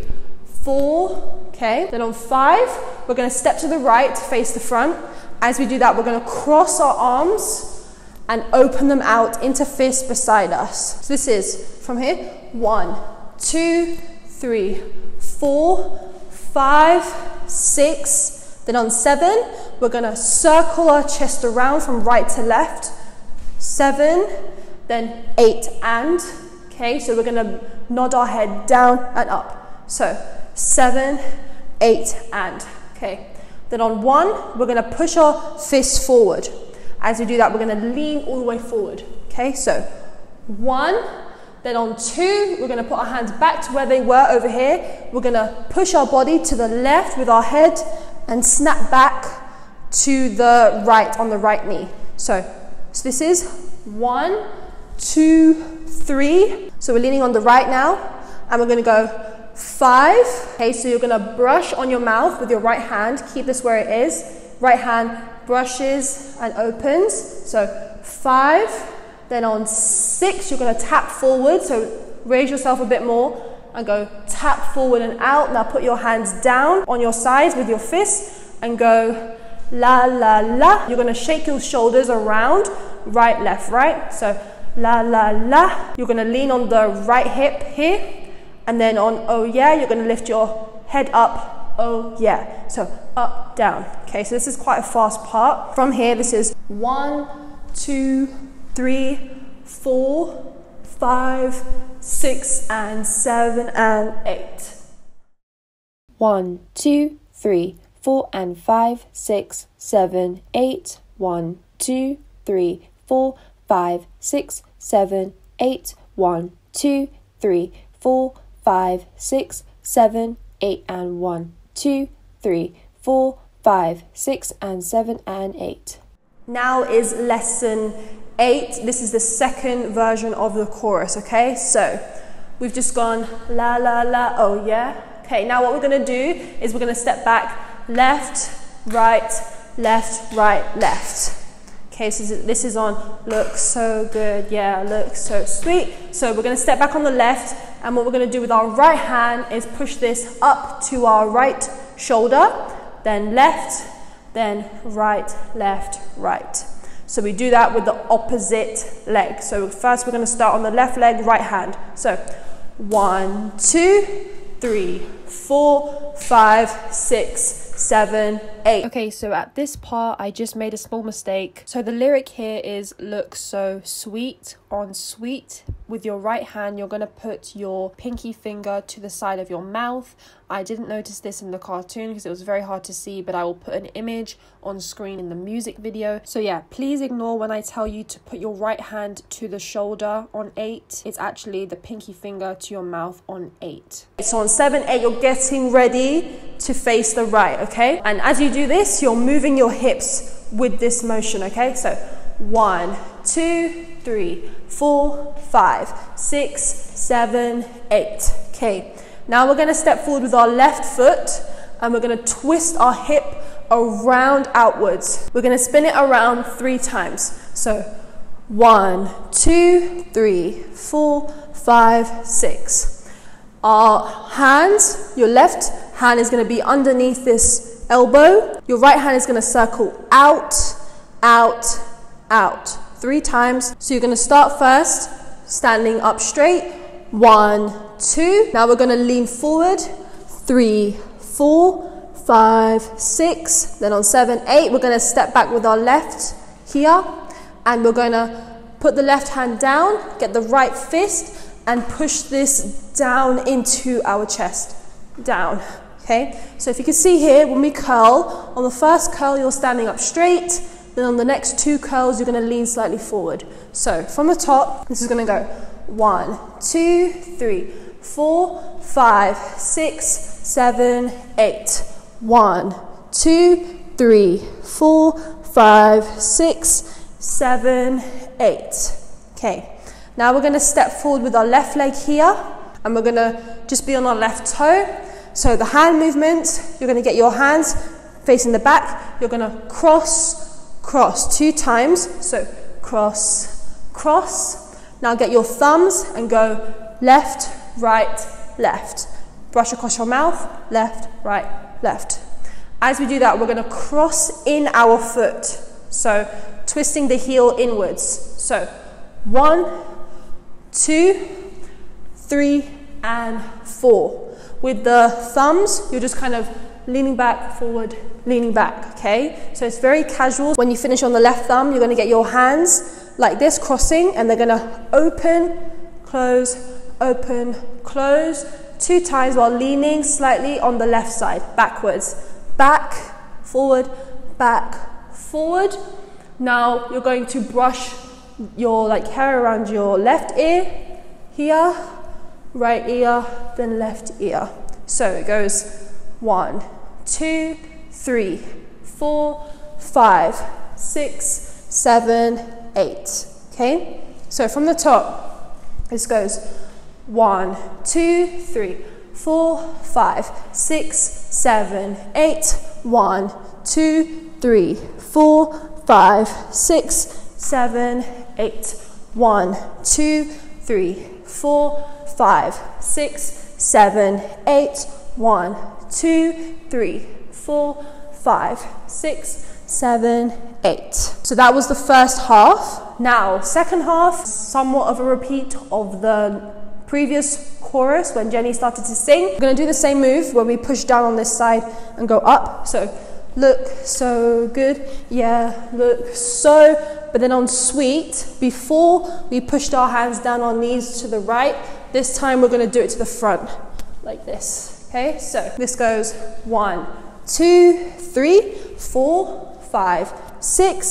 4. Okay, then on 5, we're going to step to the right to face the front. As we do that, we're going to cross our arms and open them out into fists beside us. So this is from here, 1, 2, 3, 4, 5, 6. Then on 7, we're going to circle our chest around from right to left. 7, then 8 and. Okay, so we're going to nod our head down and up. So 7, 8 and. Okay, then on 1, we're going to push our fists forward. As we do that, we're going to lean all the way forward. Okay, so 1, then on 2, we're going to put our hands back to where they were over here. We're going to push our body to the left with our head and snap back to the right on the right knee. So this is 1, 2, 3. So we're leaning on the right now, and we're going to go 5. Okay, so you're going to brush on your mouth with your right hand. Keep this where it is. right hand brushes and opens. So 5, then on 6, you're going to tap forward. So raise yourself a bit more and go tap forward and out. Now put your hands down on your sides with your fists and go la, la, la. You're going to shake your shoulders around, right, left, right. So la, la, la. You're going to lean on the right hip here. And then on oh yeah, you're going to lift your head up, oh yeah. So up, down. Okay, so this is quite a fast part. From here, this is 1, 2, 3, 4, 5, 6, and 7, and 8. 1, 2, 3, 4, and 5, 6, 7, 8. 1, 2, 3, 4, 5, 6, 7, 8. 1, 2, 3, 4, 5, 6, 7, 8, and 1, 2, 3, 4, 5, 6, and 7, and 8. Now is lesson 8. This is the second version of the chorus, okay? So we've just gone la, la, la, oh yeah. Okay, now what we're going to do is we're going to step back, left, right, left. Okay, so this is on look so good, yeah, look so sweet. So we're going to step back on the left, and what we're going to do with our right hand is push this up to our right shoulder, then left, then right, left, right. So we do that with the opposite leg. So first we're going to start on the left leg, right hand. So 1, 2, 3, 4, 5, 6, 7, 8. Okay, so at this part, I just made a small mistake. So the lyric here is look so sweet. On sweet, with your right hand, you're going to put your pinky finger to the side of your mouth. I didn't notice this in the cartoon because it was very hard to see, but I will put an image on screen in the music video. So yeah, please ignore when I tell you to put your right hand to the shoulder on 8. It's actually the pinky finger to your mouth on 8. So on 7, 8, you're getting ready to face the right, okay? And as you do this, you're moving your hips with this motion, okay? So 1, 2, 3, 4, 5, 6, 7, 8. Okay, now we're going to step forward with our left foot and we're going to twist our hip around outwards. We're going to spin it around 3 times. So 1, 2, 3, 4, 5, 6. Our hands, your left hand is going to be underneath this elbow. Your right hand is going to circle out, out, out. 3 times. So you're going to start first, standing up straight. 1, 2. Now we're going to lean forward. 3, 4, 5, 6. Then on 7, 8, we're going to step back with our left here. And we're going to put the left hand down, get the right fist, and push this down into our chest. Down. Okay? So if you can see here, when we curl, on the first curl, you're standing up straight. Then on the next 2 curls, you're going to lean slightly forward. So from the top, this is going to go 1, 2, 3, 4, 5, 6, 7, 8. 1, 2, 3, 4, 5, 6, 7, 8. Okay. Now we're going to step forward with our left leg here, and we're going to just be on our left toe. So the hand movement, you're going to get your hands facing the back. You're going to cross, cross 2 times. So cross, cross. Now get your thumbs and go left, right, left. Brush across your mouth, left, right, left. As we do that, we're going to cross in our foot. So twisting the heel inwards. So 1, 2, 3, and 4. With the thumbs, you're just kind of leaning back, forward, leaning back, okay? So it's very casual. When you finish on the left thumb, you're going to get your hands like this, crossing, and they're going to open, close, 2 times while leaning slightly on the left side, backwards. Back, forward, back, forward. Now you're going to brush your hair around your left ear, here, right ear, then left ear. So it goes 1, 2, 3, 4, 5, 6, 7, 8. Okay? So from the top, this goes 1, 2, 3, 4, 5, 6, 7, 8. 1, 2, 3, 4, 5, 6, 7, 8. 1, 2, 3, 4, 5, 6, 7, 8. 1, 2, 3, 4, 5, 6, 7, 8. So that was the first half. Now, second half, somewhat of a repeat of the previous chorus when Jenny started to sing. We're going to do the same move where we push down on this side and go up. So look so good, yeah, look so. But then on sweet, before we pushed our hands down on knees to the right, this time we're going to do it to the front, like this. Okay, so this goes 1, 2, 3, 4, 5, 6,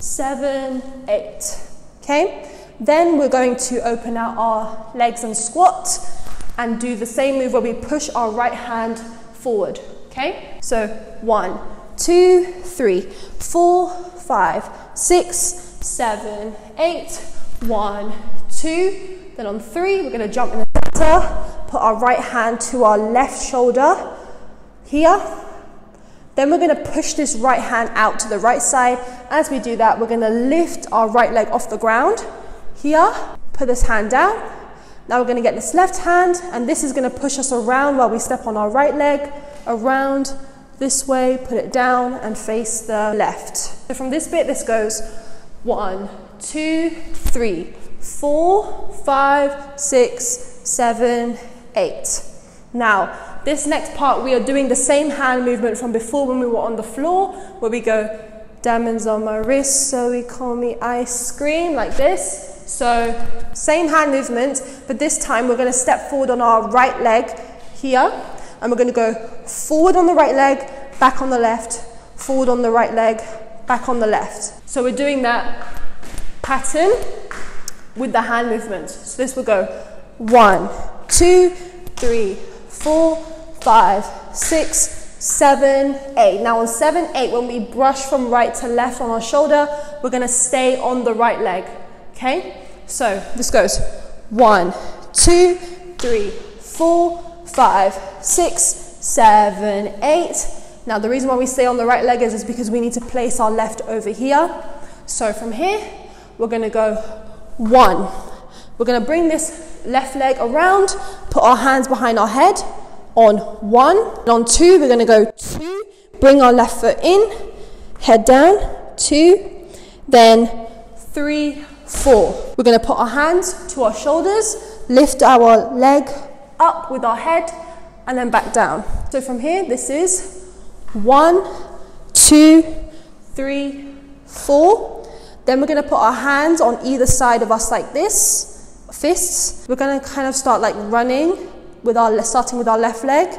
7, 8. Okay, then we're going to open out our legs and squat and do the same move where we push our right hand forward. Okay, so 1, 2, 3, 4, 5, 6, 7, 8. 1, 2. Then on 3, we're going to jump in the center, put our right hand to our left shoulder here. Then we're going to push this right hand out to the right side. As we do that, we're going to lift our right leg off the ground here, put this hand down. Now we're going to get this left hand, and this is going to push us around while we step on our right leg, around this way, put it down and face the left. So from this bit, this goes 1, 2, 3, 4, 5, 6, 7, 8. Now, this next part, we are doing the same hand movement from before when we were on the floor, where we go, diamonds on my wrist, so we call me ice cream, like this. So, same hand movement, but this time we're going to step forward on our right leg here, and we're going to go forward on the right leg, back on the left, forward on the right leg, back on the left. So we're doing that pattern with the hand movement. So this will go 1, 2, 3, 4, 5, 6, 7, 8. Now on 7, 8, when we brush from right to left on our shoulder, we're going to stay on the right leg. Okay? So this goes 1, 2, 3, 4, 5, 6, 7, 8. Now the reason why we stay on the right leg is because we need to place our left over here. So from here, we're going to go 1. We're going to bring this left leg around, put our hands behind our head on 1. And on 2, we're going to go 2, bring our left foot in, head down, 2, then 3, 4. We're going to put our hands to our shoulders, lift our leg up with our head, and then back down. So from here, this is 1, 2, 3, 4. Then we're going to put our hands on either side of us like this, fists. We're going to kind of start like running with starting with our left leg.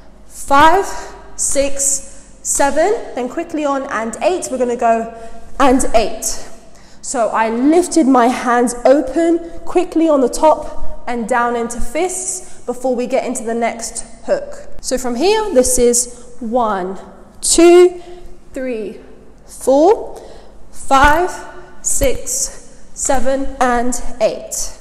5, 6, 7. Then quickly on and 8. We're going to go and 8. So I lifted my hands open quickly on the top and down into fists before we get into the next hook. So from here, this is 1, 2, 3, 4, 5, 6, 7, and 8.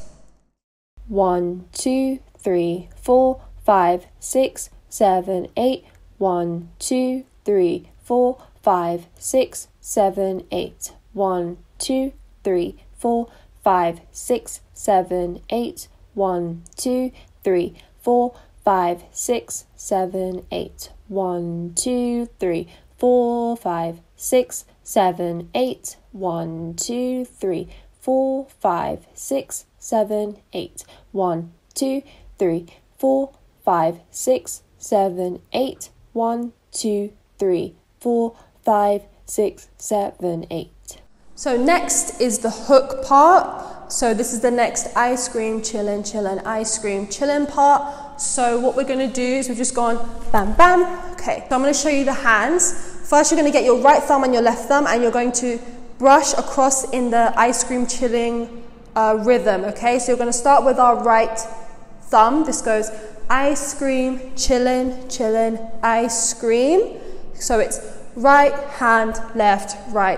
1, 2, 3, 4, 5, 6, 7, 8. 1, 2, 3, 4, 5, 6, 7, 8. 1, 2, 3, 4, 5, 6, 7, 8. 1, 2, 3, 4, 5, 6, 7, 8. 1, 2, 3, 4, 5, 6, 7, 8. 1, 2, 3, 4, 5, 6, 7, 8. 1, 2, 3, 4, 5, 6, 7, 8. 1, 2, 3, 4, 5, 6, 7, 8. So next is the hook part. So this is the next ice cream, chillin', chillin', ice cream, chillin' part. So what we're going to do is we've just gone bam, bam. Okay, so I'm going to show you the hands. First, you're going to get your right thumb and your left thumb, and you're going to brush across in the ice cream chilling rhythm. Okay, so you're going to start with our right thumb. This goes ice cream, chillin', chillin', ice cream. So it's right hand, left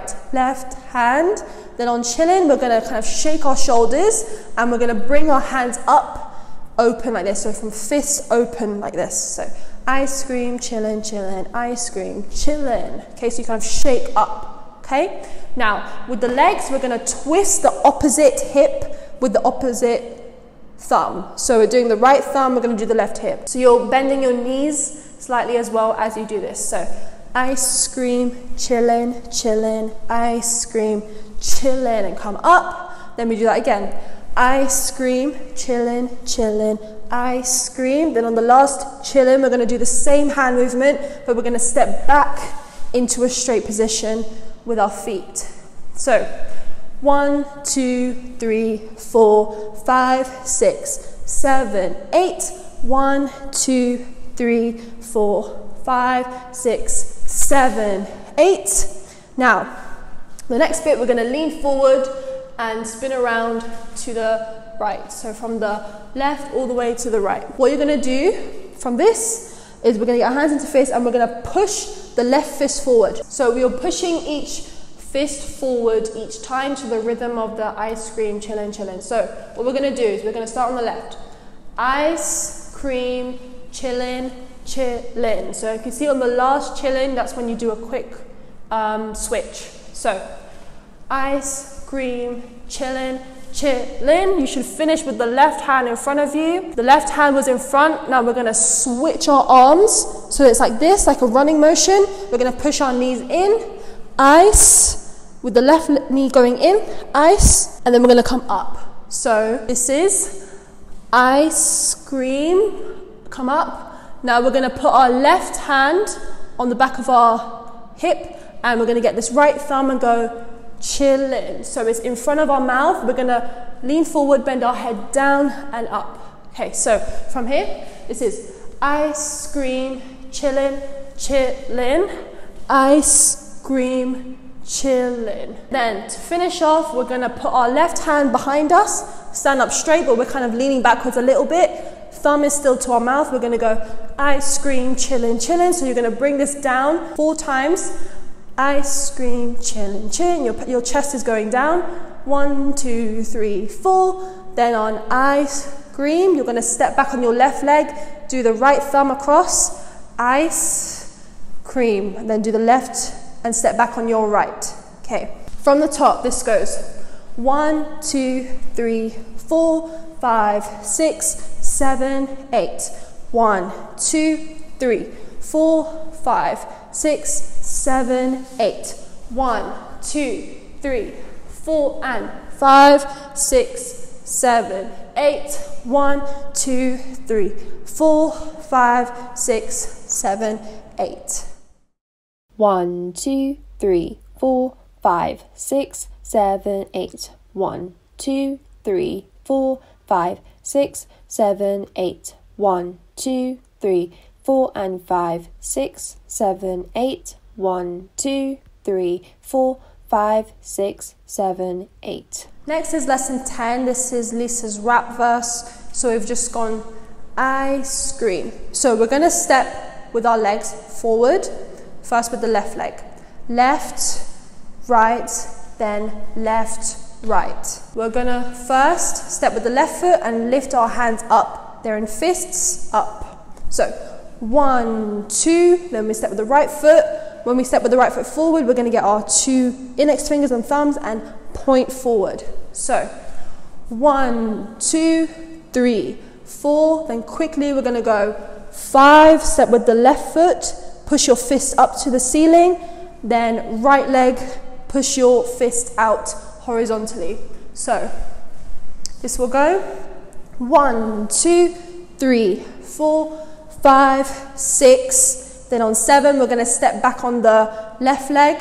hand. Then on chillin', we're going to kind of shake our shoulders, and we're going to bring our hands up, open like this. So from fists open like this. So ice cream, chillin', chillin', ice cream, chillin'. Okay, so you kind of shake up, okay? Now, with the legs, we're gonna twist the opposite hip with the opposite thumb. So we're doing the right thumb, we're gonna do the left hip. So you're bending your knees slightly as well as you do this. So ice cream, chillin', chillin', ice cream, chillin', and come up. Then we do that again. Ice cream, chillin', chillin', ice cream. Then on the last chillin', we're gonna do the same hand movement, but we're gonna step back into a straight position with our feet. So 1, 2, 3, 4, 5, 6, 7, 8. 1, 2, 3, 4, 5, 6, 7, 8. Now, the next bit, we're gonna lean forward and spin around to the right. So from the left all the way to the right. What you're gonna do from this is we're gonna get our hands into fists and we're gonna push the left fist forward. So we are pushing each fist forward each time to the rhythm of the ice cream, chillin', chillin'. So what we're gonna do is we're gonna start on the left. Ice cream, chillin', chillin'. So if you see on the last chillin', that's when you do a quick switch. So ice cream, chillin', chillin'. You should finish with the left hand in front of you. The left hand was in front. Now we're gonna switch our arms. So it's like this, like a running motion. We're gonna push our knees in, ice, with the left knee going in, ice, and then we're gonna come up. So this is ice cream, come up. Now we're gonna put our left hand on the back of our hip and we're gonna get this right thumb and go chillin'. So it's in front of our mouth. We're gonna lean forward, bend our head down and up. Okay, so from here, this is ice cream, chillin', chillin', ice cream, chillin'. Then to finish off, we're gonna put our left hand behind us, stand up straight, but we're kind of leaning backwards a little bit. Thumb is still to our mouth. We're gonna go ice cream, chillin', chillin'. So you're gonna bring this down 4 times. Ice cream, chillin', chillin'. Your chest is going down. 1, 2, 3, 4. Then on ice cream, you're gonna step back on your left leg, do the right thumb across, ice cream, and then do the left and step back on your right. Okay, from the top, this goes 1, 2, 3, 4, 5, 6, 7, 8. 1, 2, 3, 4, 5, 6, 7, 8. 1, 2, 3, 4, and 5, 6, 7, 8. 1, 2, 3, 4, 5, 6, 7, 8. 1, 2, 3, 4, 5, 6, 7, 8. 1, 2, 3, 4, 5, 6, 7, 8. 1, 2, 3, 4, and 5, 6, 7, 8. 1, 2, 3, 4, 5, 6, 7, 8. Next is lesson 10. This is Lisa's rap verse. So we've just gone ice cream. So we're gonna step with our legs forward. First with the left leg. Left, right, then left, right. We're gonna first step with the left foot and lift our hands up. They're in fists, up. So 1, 2, then we step with the right foot. When we step with the right foot forward, we're gonna get our 2 index fingers and thumbs and point forward. So 1, 2, 3, 4, then quickly we're gonna go 5, step with the left foot, push your fist up to the ceiling, then right leg, push your fist out horizontally. So this will go 1, 2, 3, 4, 5, 6. Then on 7, we're going to step back on the left leg.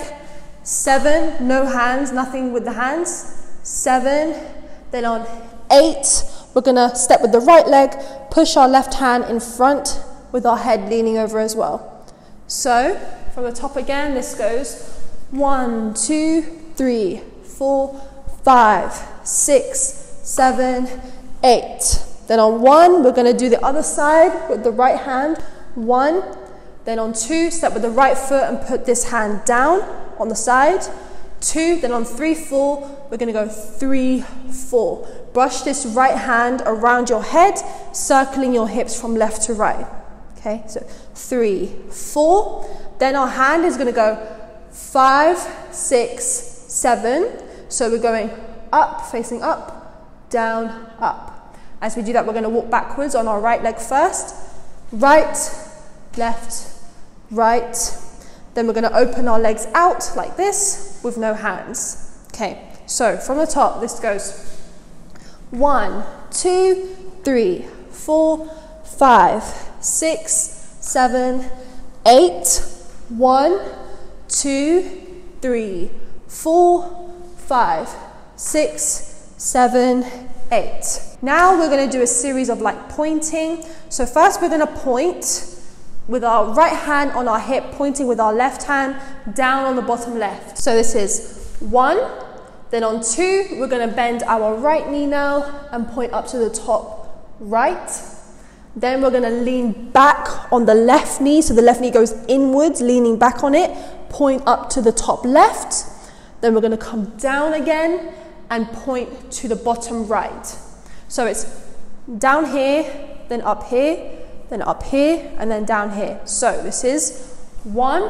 7, no hands, nothing with the hands. 7. Then on 8, we're going to step with the right leg, push our left hand in front with our head leaning over as well. So from the top again, this goes 1, 2, 3, 4, 5, 6, 7, 8. Then on 1, we're going to do the other side with the right hand. 1. Then on 2, step with the right foot and put this hand down on the side. 2, then on 3, 4, we're going to go 3, 4. Brush this right hand around your head, circling your hips from left to right. Okay, so 3, 4. Then our hand is going to go 5, 6, 7. So we're going up, facing up, down, up. As we do that, we're going to walk backwards on our right leg first. Right, left, right. Then we're going to open our legs out like this with no hands. Okay, so from the top, this goes 1, 2, 3, 4, 5, 6, 7, 8. 1, 2, 3, 4, 5, 6, 7, 8. Now we're going to do a series of like pointing. So first we're going to point with our right hand on our hip, pointing with our left hand down on the bottom left. So this is 1, then on 2, we're going to bend our right knee now and point up to the top right. Then we're going to lean back on the left knee, so the left knee goes inwards, leaning back on it, point up to the top left. Then we're going to come down again and point to the bottom right. So it's down here, then up here, then up here, and then down here. So this is 1,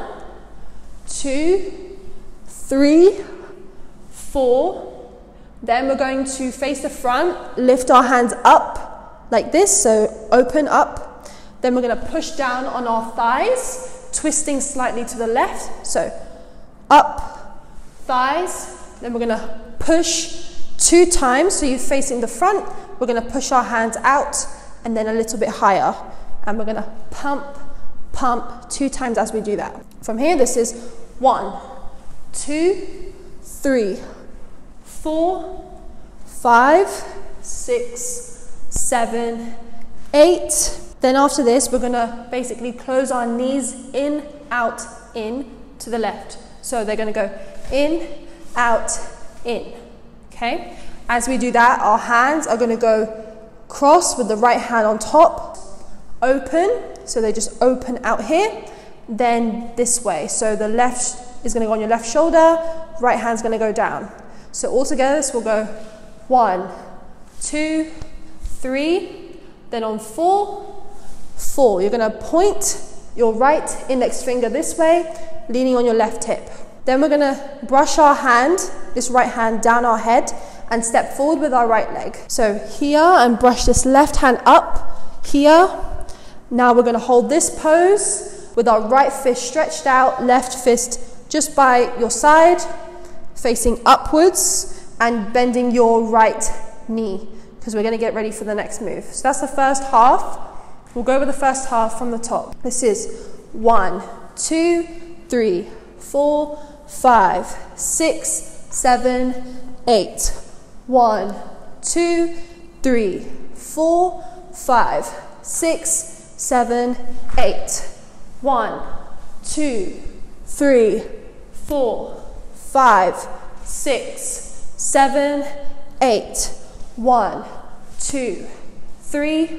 2, 3, 4. Then we're going to face the front, lift our hands up like this, so open up. Then we're going to push down on our thighs, twisting slightly to the left. So up, thighs. Then we're going to push 2 times, so you're facing the front. We're going to push our hands out and then a little bit higher. And we're going to pump, pump 2 times as we do that. From here, this is 1, 2, 3, 4, 5, 6, 7, 8. Then after this, we're going to basically close our knees in, out, in to the left. So they're going to go in, out, in. Okay? As we do that, our hands are going to go cross with the right hand on top, open, so they just open out here, then this way. So the left is going to go on your left shoulder, right hand's going to go down. So all together, this will go 1, 2, 3, then on 4, 4. You're going to point your right index finger this way, leaning on your left hip. Then we're going to brush our hand, this right hand, down our head and step forward with our right leg. So here, and brush this left hand up here. Now we're going to hold this pose with our right fist stretched out, left fist just by your side, facing upwards and bending your right knee, because we're going to get ready for the next move. So that's the first half. We'll go over the first half from the top. This is 1, 2, 3, 4, 5, 6, 7, 8. 1, 2, 3, 4, 5, 6, 7, 8. 1, 2, 3, 4, 5, 6, 7, 8. 1, 2, 3,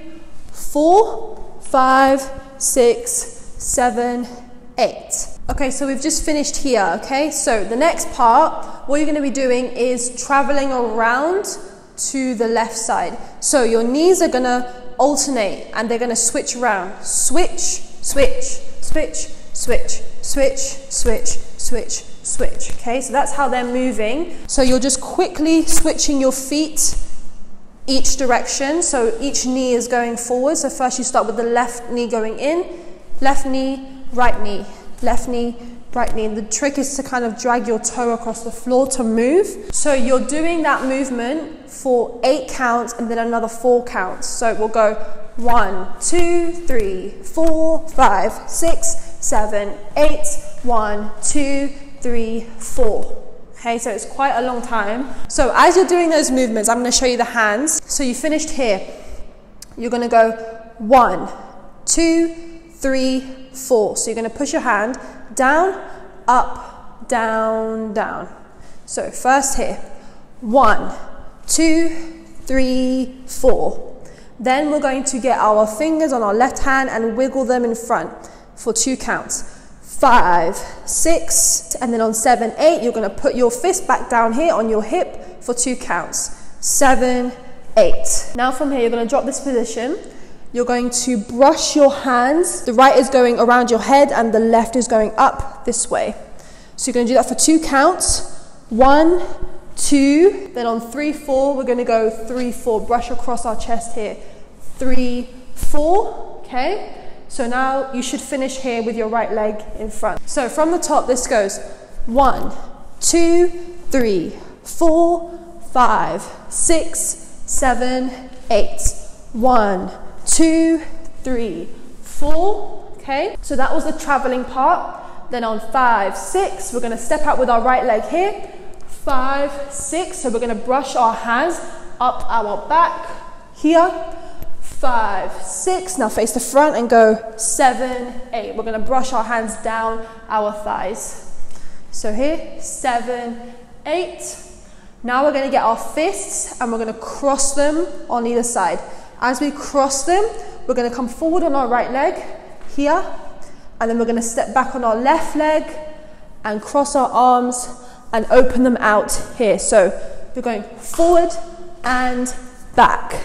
4, 5, 6, 7, 8. Okay, so we've just finished here, okay? So the next part, what you're going to be doing is traveling around to the left side. So your knees are going to alternate and they're going to switch around. Switch, switch, switch, switch, switch, switch, switch, switch. Okay, so that's how they're moving. So you're just quickly switching your feet each direction. So each knee is going forward. So first you start with the left knee going in, left knee, right knee, left knee, right knee. And the trick is to kind of drag your toe across the floor to move. So you're doing that movement for 8 counts and then another 4 counts. So we'll go 1, 2, 3, 4, 5, 6, 7, 8. 1, 2, 3, 4. Okay, so it's quite a long time. So as you're doing those movements, I'm going to show you the hands. So you finished here. You're going to go 1, 2, 3, 4. So you're going to push your hand down, up, down, down. So first here, 1, 2, 3, 4. Then we're going to get our fingers on our left hand and wiggle them in front for 2 counts. 5, 6, and then on 7, 8, you're going to put your fist back down here on your hip for 2 counts. 7, 8. Now from here, you're going to drop this position. you're going to brush your hands. The right is going around your head and the left is going up this way. So you're going to do that for 2 counts. 1, 2, then on 3, 4, we're going to go 3, 4, brush across our chest here. 3, 4, okay? So now you should finish here with your right leg in front. So from the top, this goes 1, 2, 3, 4, 5, 6, 7, 8. 1, 2, 3, 4, okay? So that was the traveling part. Then on 5, 6, we're gonna step out with our right leg here. 5, 6, so we're gonna brush our hands up our back here. 5, 6, now face the front and go 7, 8. We're gonna brush our hands down our thighs. So here, 7, 8. Now we're gonna get our fists and we're gonna cross them on either side. As we cross them, we're gonna come forward on our right leg here, and then we're gonna step back on our left leg and cross our arms and open them out here. So you're going forward and back.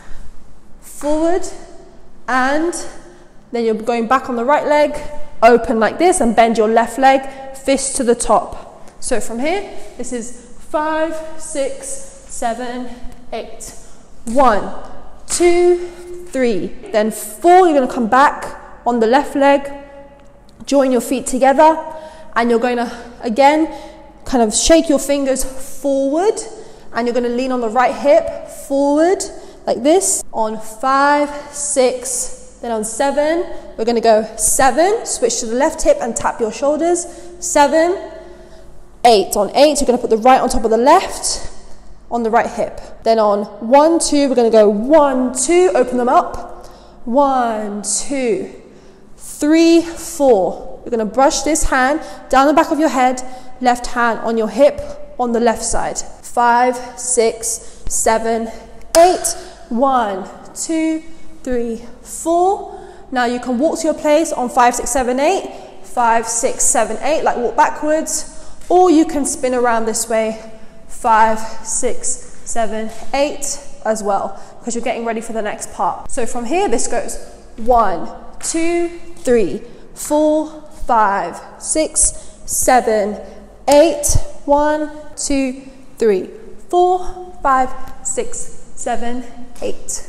Forward and then you're going back on the right leg, open like this and bend your left leg, fist to the top. So from here, this is 5, 6, 7, 8. 1, 2, 3, then 4, you're going to come back on the left leg, join your feet together, and you're going to, again, kind of shake your fingers forward, and you're going to lean on the right hip, forward, like this. On 5, 6, then on 7, we're going to go 7, switch to the left hip and tap your shoulders, 7, 8. On 8, you're going to put the right on top of the left, on the right hip. Then on 1, 2, we're going to go 1, 2, open them up. 1, 2, 3, 4. You're going to brush this hand down the back of your head, left hand on your hip on the left side. 5, 6, 7, 8. 1, 2, 3, 4. Now you can walk to your place on 5, 6, 7, 8. 5, 6, 7, 8, like walk backwards. Or you can spin around this way. 5, 6, 7, 8 as well, because you're getting ready for the next part. So from here, this goes 1, 2, 3, 4, 5, 6, 7, 8. 1, 2, 3, 4, 5, 6, 7, 8.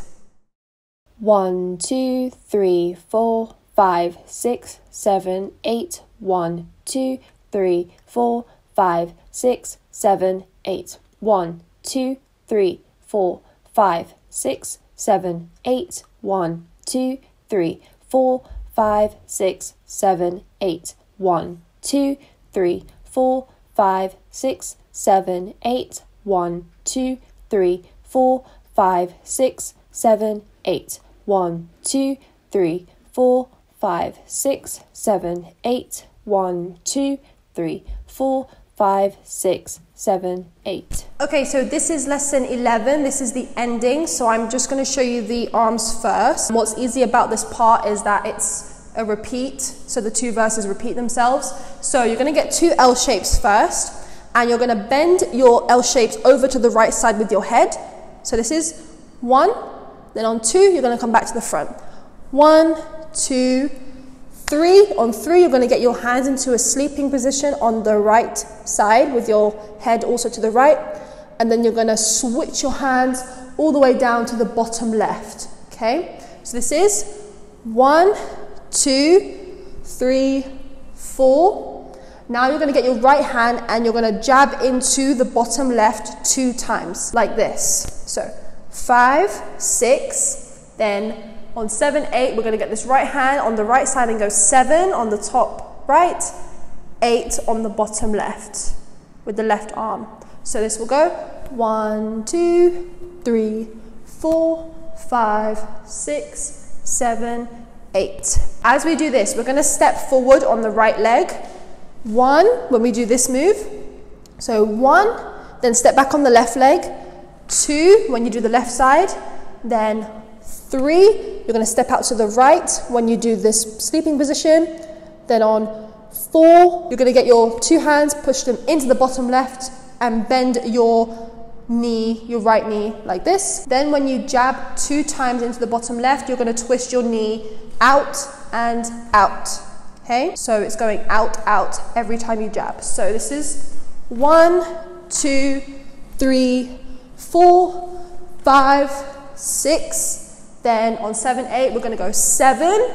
1, 2, 3, 4, 5, 6, 7, 8. 1, 2, 3, 4, 5, 6, 7, 8. 1, 2, 3, 4, 5, 6, 7, 8. 1, 2, 3, 4, 5, 6, 7, 8. 1, 2, 3, 4, 5, 6, 7, 8. 1, 2, 3, 4, 5, 6, 7, 8. 1, 2, 3, 4, 5, 6, 7, 8. 1, 2, 3, 4, 5, 6, 7, 8. Okay, so this is lesson 11. This is the ending. So I'm just going to show you the arms first. What's easy about this part is that it's a repeat. So the 2 verses repeat themselves. So you're going to get 2 L shapes first, and you're going to bend your L shapes over to the right side with your head. So this is 1, then on 2, you're going to come back to the front. 1, 2, 3. On 3, you're going to get your hands into a sleeping position on the right side with your head also to the right. And then you're going to switch your hands all the way down to the bottom left. Okay? So this is 1, 2, 3, 4. Now you're going to get your right hand and you're going to jab into the bottom left 2 times, like this. So 5, 6, then on 7, 8, we're going to get this right hand on the right side and go 7 on the top right, 8 on the bottom left with the left arm. So this will go 1, 2, 3, 4, 5, 6, 7, 8. As we do this, we're going to step forward on the right leg. 1 when we do this move. So 1, then step back on the left leg. 2 when you do the left side. Then 3, you're going to step out to the right when you do this sleeping position. Then on 4, you're going to get your 2 hands, push them into the bottom left and bend your knee, your right knee like this. Then when you jab 2 times into the bottom left, you're going to twist your knee out and out. Okay, so it's going out, out every time you jab. So this is 1, 2, 3, 4, 5, 6. Then on 7, 8, we're going to go 7,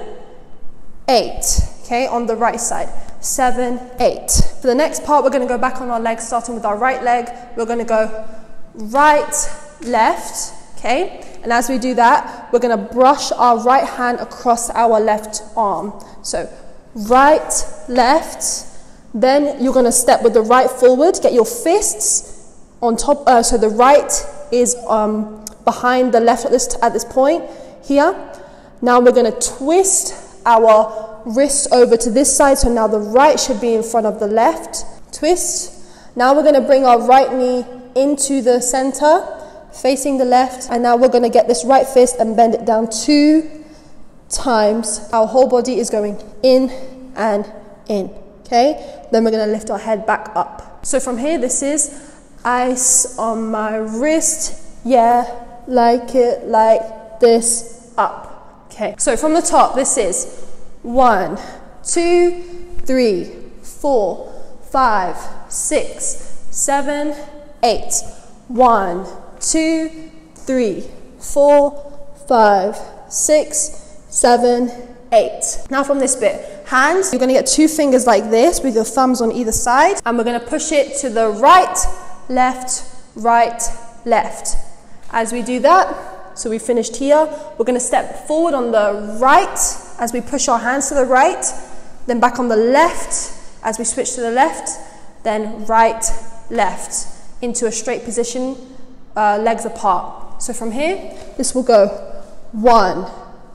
8. Okay, on the right side. 7, 8. For the next part, we're going to go back on our legs, starting with our right leg. We're going to go right, left. Okay, and as we do that, we're going to brush our right hand across our left arm. So right, left. Then you're going to step with the right forward. Get your fists on top. So the right is behind the left at this point here. Now we're going to twist our wrist over to this side. So now the right should be in front of the left. Twist. Now we're going to bring our right knee into the center, facing the left. And now we're going to get this right fist and bend it down 2 times. Our whole body is going in and in. Okay, then we're going to lift our head back up. So from here, this is ice on my wrist. Yeah, like it like this, up. Okay, so from the top, this is 1, 2, 3, 4, 5, 6, 7, 8. 1, 2, 3, 4, 5, 6, 7, 8. Now from this bit, hands, you're going to get 2 fingers like this with your thumbs on either side, and we're going to push it to the right, left, right, left. As we do that, so we finished here, we're going to step forward on the right as we push our hands to the right, then back on the left as we switch to the left, then right, left into a straight position, legs apart. So from here, this will go 1,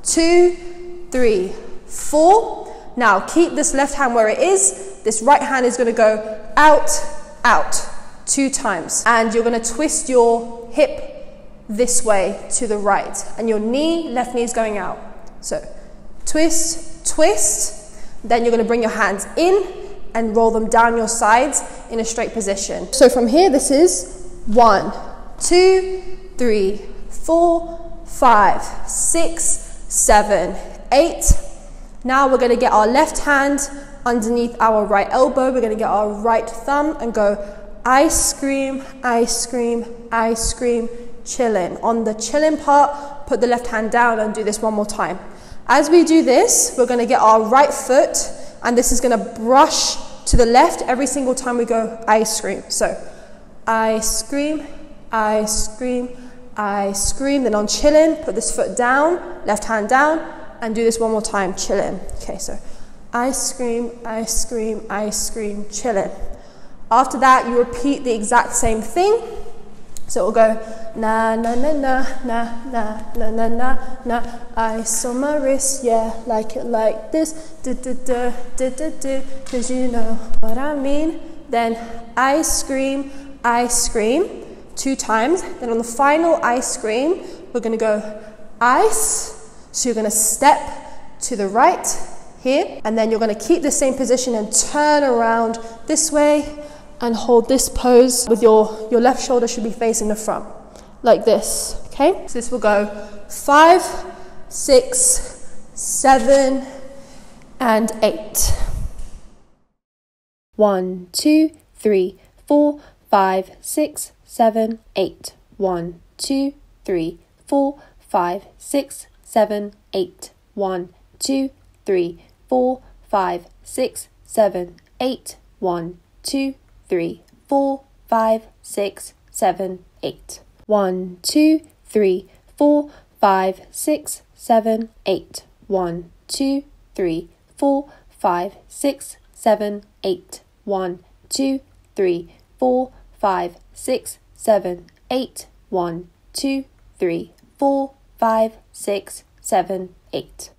2, 3, 4. Now keep this left hand where it is. This right hand is going to go out, out 2 times. And you're going to twist your hip this way to the right. And your knee, left knee is going out. So twist, twist. Then you're going to bring your hands in and roll them down your sides in a straight position. So from here, this is 1, 2, 3, 4, 5, 6, 7, 8. Now we're going to get our left hand underneath our right elbow. We're going to get our right thumb and go ice cream, ice cream, ice cream, chillin'. On the chillin' part, put the left hand down and do this one more time. As we do this, we're going to get our right foot, and this is going to brush to the left every single time we go ice cream. So ice cream, ice cream, ice cream. Then on chillin', put this foot down, left hand down, and do this one more time, chillin'. Okay, so ice cream, ice cream, ice cream, chillin'. After that, you repeat the exact same thing. So we'll go na na na na na na na na na na. Ice on my wrist, yeah, like it like this. Do do do do do do. 'Cause you know what I mean. Then ice cream, 2 times. Then on the final ice cream, we're gonna go ice. So you're gonna step to the right here, and then you're gonna keep the same position and turn around this way. And hold this pose with your left shoulder should be facing the front, like this, okay? So this will go 5, 6, 7, and 8. 1, 2, 3, 4, 5, 6, 7, 8. 1, 2, 3, 4, 5, 6, 7, 8. 1, 2, 3, 4, 5, 6, 7, 8. 1, 2, 3, 4, 5, 6, 7, 8. 1, 2, 3, 4, 5, 6, 7, 8. 1, 2, 3, 4, 5, 6, 7, 8. 1, 2, 3, 4, 5, 6, 7, 8. 1, 2, 3, 4, 5, 6, 7, 8.